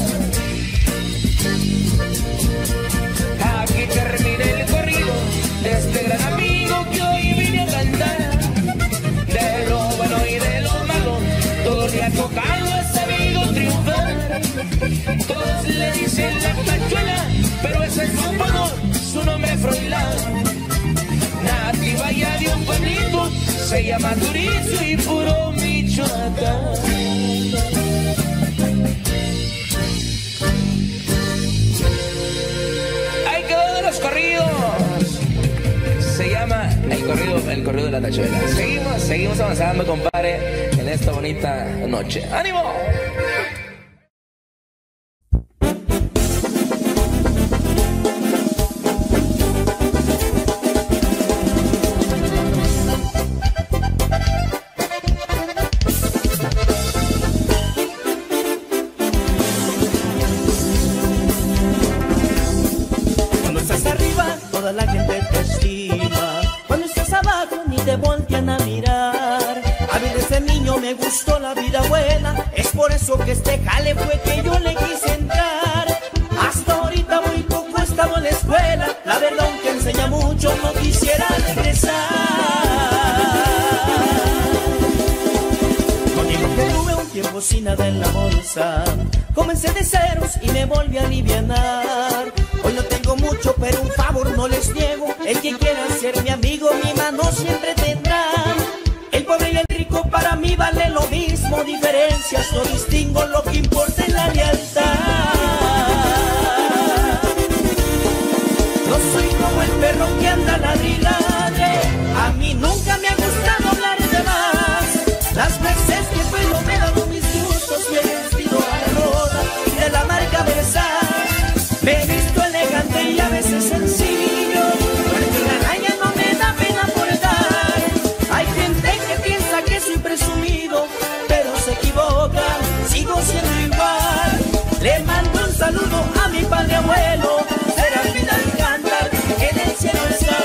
Aquí termina el corrido de este gran amigo que hoy vine a cantar. De lo bueno y de lo malo, todos le ha tocado a sabido triunfar. Todos le dicen la tachuela, pero ese es su apodo, su nombre es Froilán. Nativa ya de un pueblito, se llama Turicio y puro Michoacán. Ahí quedó de los corridos. Se llama el corrido de la tachuela. Seguimos avanzando, compadre, en esta bonita noche. ¡Ánimo! Cuando estás arriba, toda la gente te estima. Cuando estás abajo, ni te voltean a mirar. A mí desde niño me gustó la vida buena, es por eso que este jale fue que yo le quise entrar. Hasta ahorita muy poco he estado en la escuela, la verdad aunque enseña mucho no quisiera regresar. Contigo que tuve un tiempo sin nada en la bolsa, comencé de ceros y me volví a alivianar. Hoy no tengo mucho, pero un favor no les niego, el que quiera ser mi amigo, mi mano siempre tendrá. El pobre y el rico para mí vale lo mismo, diferencias no distingo, lo que importa es la lealtad. No soy como el perro que anda ladrilladre, a mí nunca me ha gustado hablar de más. Las veces que puedo me he dado mis gustos, me he vestido a la moda de la marca Versace. Me he visto elegante y a veces sencillo, porque la raya no me da pena por dar. Hay gente que piensa que soy presumido, pero se equivoca, sigo siendo igual. Le mando un saludo a mi padre abuelo, será vida al cantar, en el cielo está.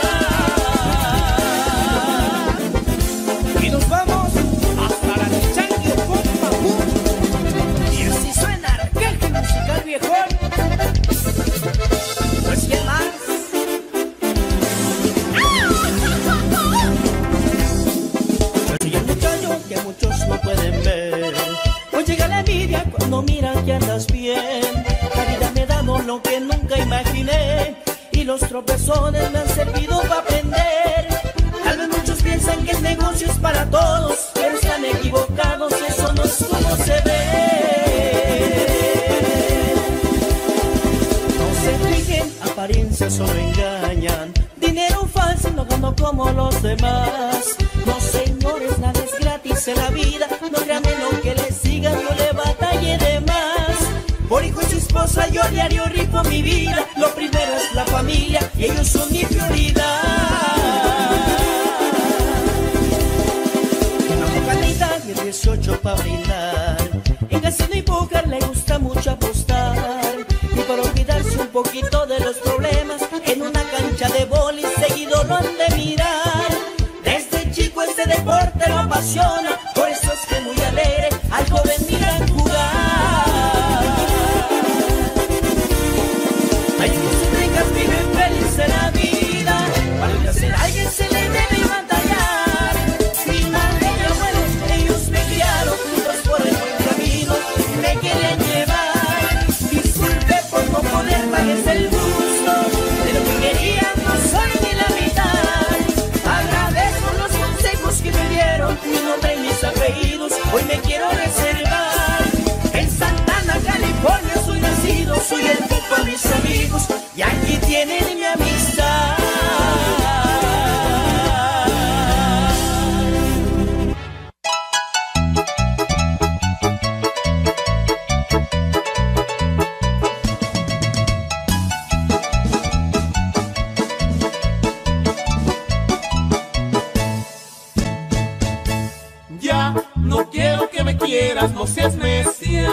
Y nos vamos hasta la Chichangue, compa, y así suena Arcángel musical viejón. Pues ¿quién más? Yo soy el muchacho que muchos no pueden ver, pues llega la envidia cuando miran que andas bien. La vida me ha dado lo que nunca imaginé, y los tropezones me han servido para aprender. Tal vez muchos piensan que el negocio es para todos, pero están equivocados, eso no es como se ve. No se fijen, apariencias solo engañan, dinero falso no gano como los demás. No señores, nada es gratis en la vida, no crean en lo que les digan, no le batalle de más. Por hijo y su esposa yo a diario rifo mi vida, lo primero es la familia y ellos son mi prioridad. Una bocadita de 18 pa' brindar, en casino y póker le gusta mucho apostar, y para olvidarse un poquito de lo los problemas en una cancha de boli seguido lo han de mirar. Desde chico este deporte lo apasiona, por eso es que muy alegre al joven miran jugar. Hay muchas ricas viven felices en la vida, para que hacer alguien se le debe batallar. Mi madre y mi abuelo, ellos me criaron juntos por el buen camino, me querían llevar. Disculpe por no poder darles el gusto de lo que querían, no soy ni la mitad. Agradezco los consejos que me dieron, mi nombre y mis apellidos, hoy me quiero reservar. En Santana, California soy nacido, soy el tipo a mis amigos y aquí tienen mi amistad. Ya no quiero que me quieras, no seas necia.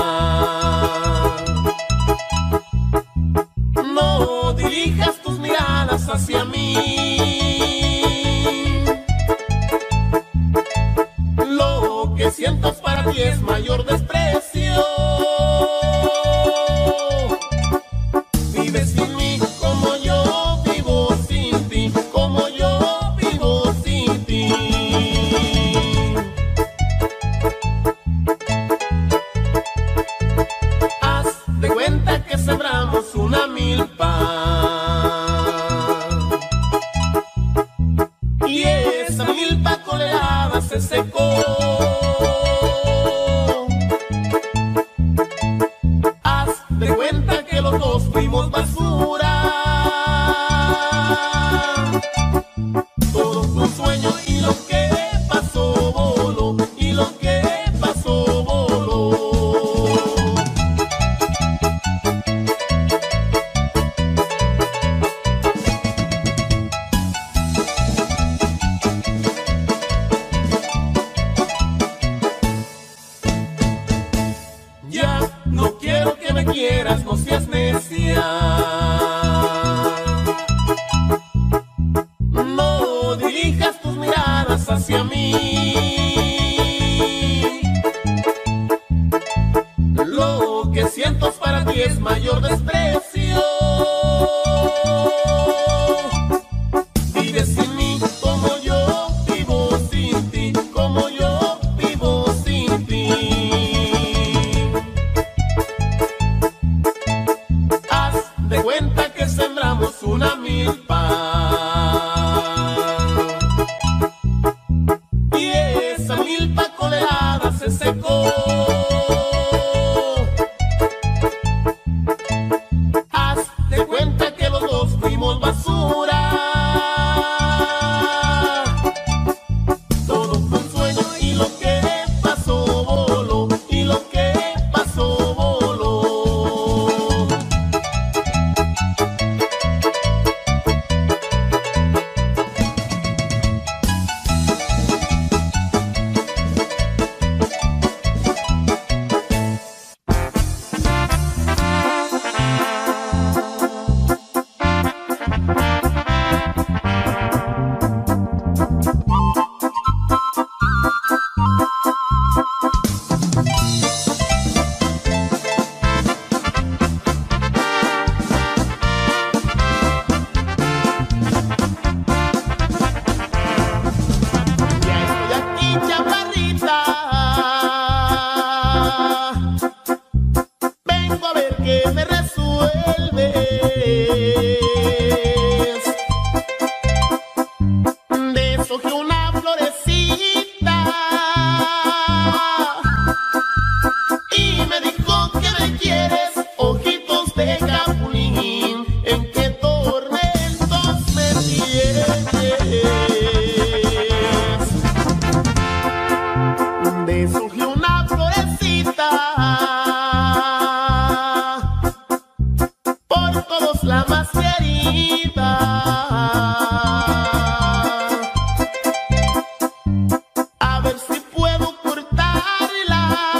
No dirijas tus miradas hacia mí. Lo que siento para ti es mayor desprecio. Vives sin mí como yo vivo sin ti, como yo vivo sin ti. Haz de cuenta que sembramos una milpa y esa milpa con helada se secó. Haz de cuenta que los dos fuimos basura. Todo fue un sueño y lo que pasó voló, y lo que pasó voló. Ya no quiero que me quieras, no seas necia. No dirijas tus miradas hacia mí. Lo que siento para ti es mayor desprecio. Vives sin mí como yo vivo sin ti, como yo vivo sin ti. Haz de cuenta que sembramos una milpa y esa milpa con helada se secó. Haz de cuenta que los dos fuimos basura. Todo fue un sueño y lo que pasó voló, y lo que pasó voló.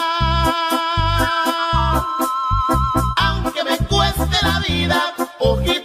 Ojito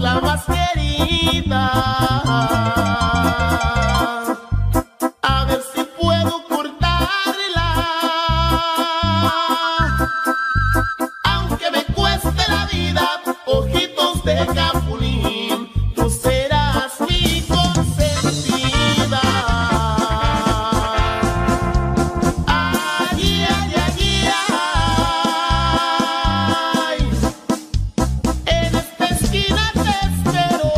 la más querida. A ver si puedo cortarla, aunque me cueste la vida. Ojitos de capulín, tú serás mi consentida. Ay, ay, ay, ay. En esta esquina te espero.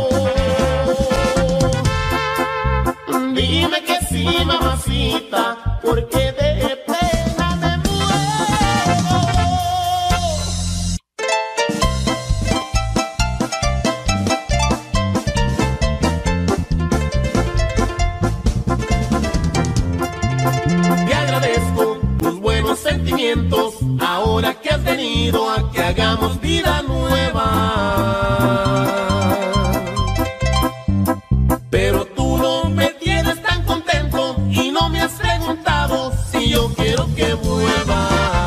Dime que sí, mamacita, porque de pena me muero. Te agradezco tus buenos sentimientos, ahora que has venido a que hagamos vida nueva. Pero tú no me tienes tan contento y no me has preguntado si yo quiero que vuelvas.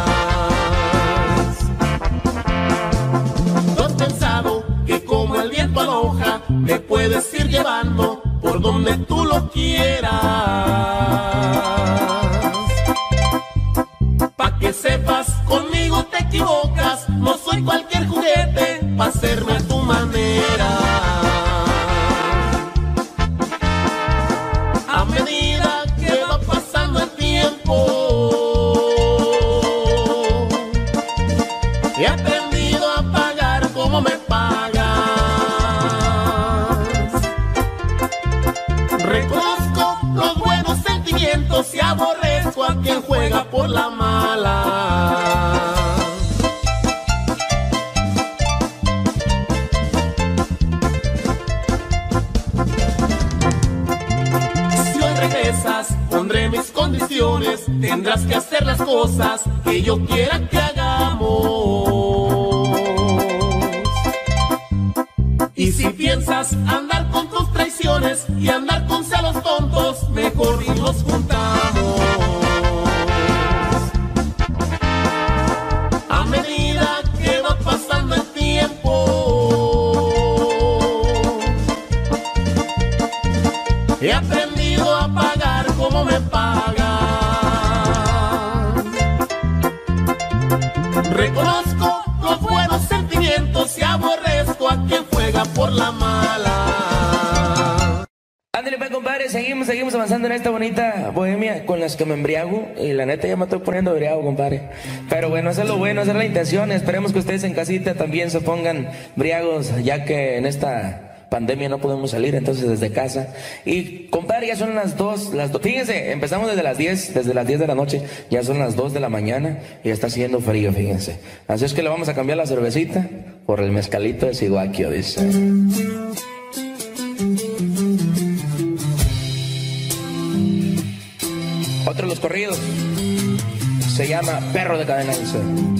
¿No has pensado que como el viento a la hoja me puedes ir llevando por donde tú lo quieras? Pa' que sepas, conmigo te equivocas, no soy cualquier juguete pa' hacerme a tu manera. A medida que va pasando el tiempo, he aprendido a pagar como me pagas. Reconozco los buenos sentimientos y aborrezco a quien juega por la mala. Si hoy regresas, pondré mis condiciones. Tendrás que hacer las cosas que yo quiera que hagamos. Y si piensas andar con tus traiciones y andar con celos tontos, mejor ni los juntamos. A medida que va pasando el tiempo, he aprendido a pagar como me pagan. Reconozco los buenos sentimientos y aborrezco a quien juega por la mala. Ándale, pues, compadre, seguimos avanzando en esta bonita bohemia con las que me embriago. Y la neta ya me estoy poniendo embriago, compadre. Pero bueno, eso es lo bueno, esa es la intención. Esperemos que ustedes en casita también se pongan briagos, ya que en esta pandemia no podemos salir, entonces desde casa. Y compadre, ya son las 2, fíjense, empezamos desde las 10 de la noche, ya son las 2 de la mañana y está haciendo frío, fíjense. Así es que le vamos a cambiar la cervecita por el mezcalito de Siguaquio, dice. Otro de los corridos se llama Perro de Cadena, dice.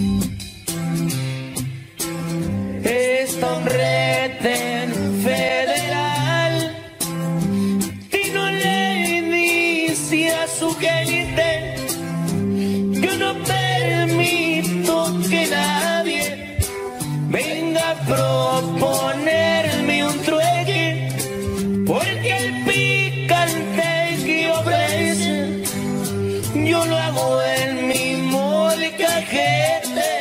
Está un retén federal y no le dice a su gente: yo no permito que nadie venga a proponerme un trueque, porque el picante que ofrece yo lo hago en mi molcajete.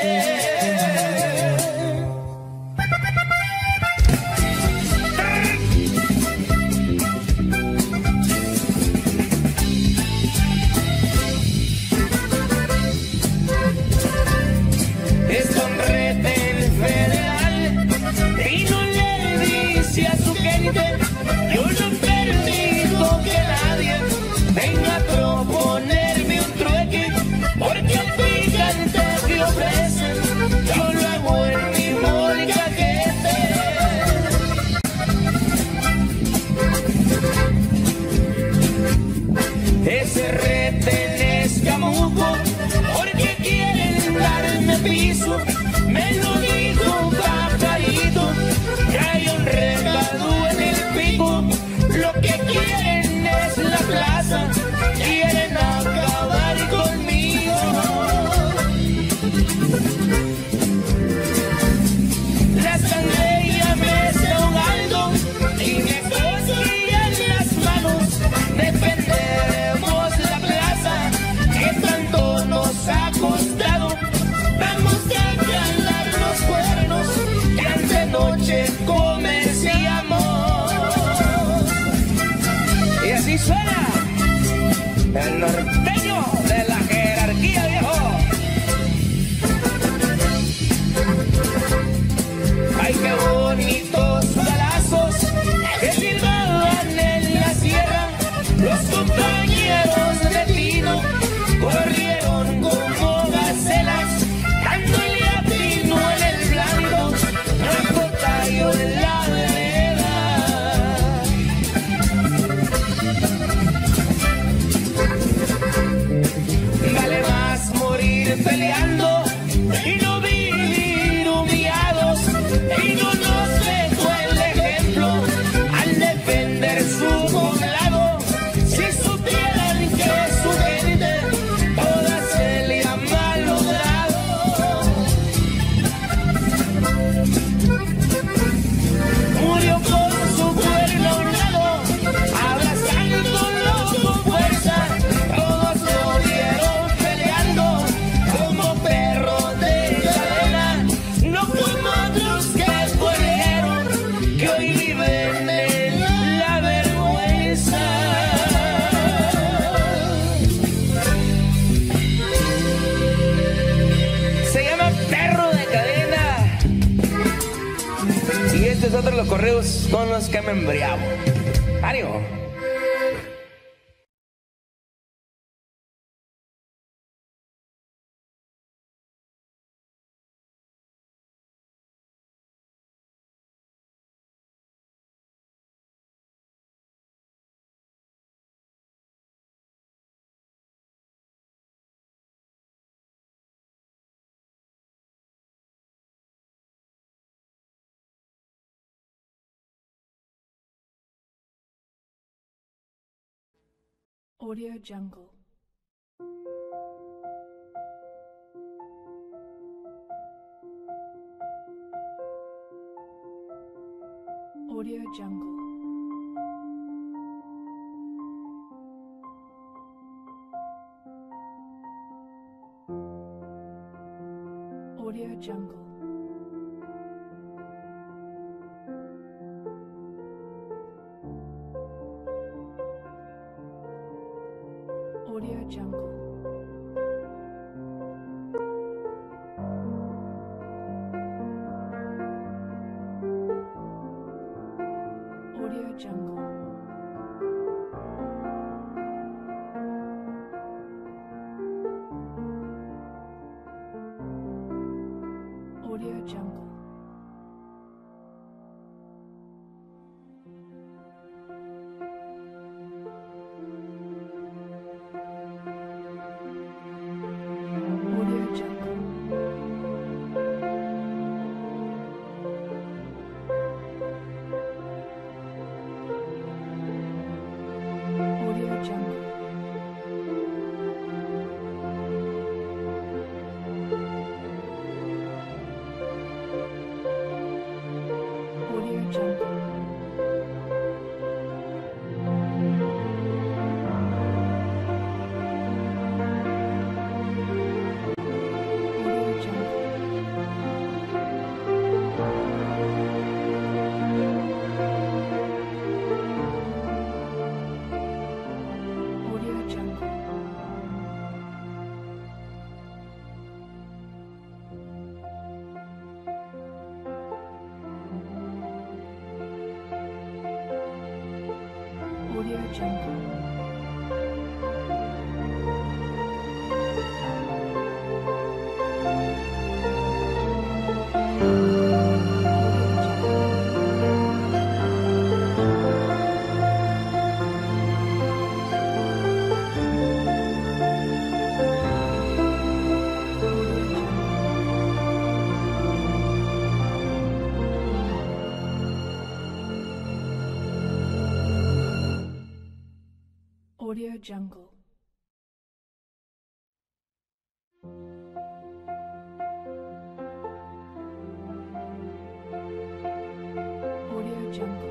Yo no permito que nadie venga a proponerme un trueque, porque el picante que ofrecen yo lo hago en mi molcajete. Ese retén es camuco, porque quieren darme piso. Me lo dijo pajarito, que hay un recado en el pico que comerciamos. Y así suena el norteño de la jerarquía, viejo. Ay, qué bonitos balazos que silbaban en la sierra. Los compañeros de Tino corrieron como gacelas, dándole a Tino en el blanco, blanco tallo de la vereda. Vale más morir peleando y no vivir humillados. Y no nos dejó el ejemplo al defender su poblado. Si supieran que su gente toda se le ha malogrado. Murió con su cuerno a un lado, abrazándolo con fuerza. Todos murieron peleando como perros de cadena. No como otros que murieron, que hoy viven en la vergüenza. Se llama Perro de Cadena. Y este es otro de los correos con los que me embriago. ¡Ánimo! Audio Jungle. Audio Jungle. Audio Jungle. Audio Jungle. Audio Jungle. Audio Jungle. Audio Jungle. Audio Jungle. Audio Jungle.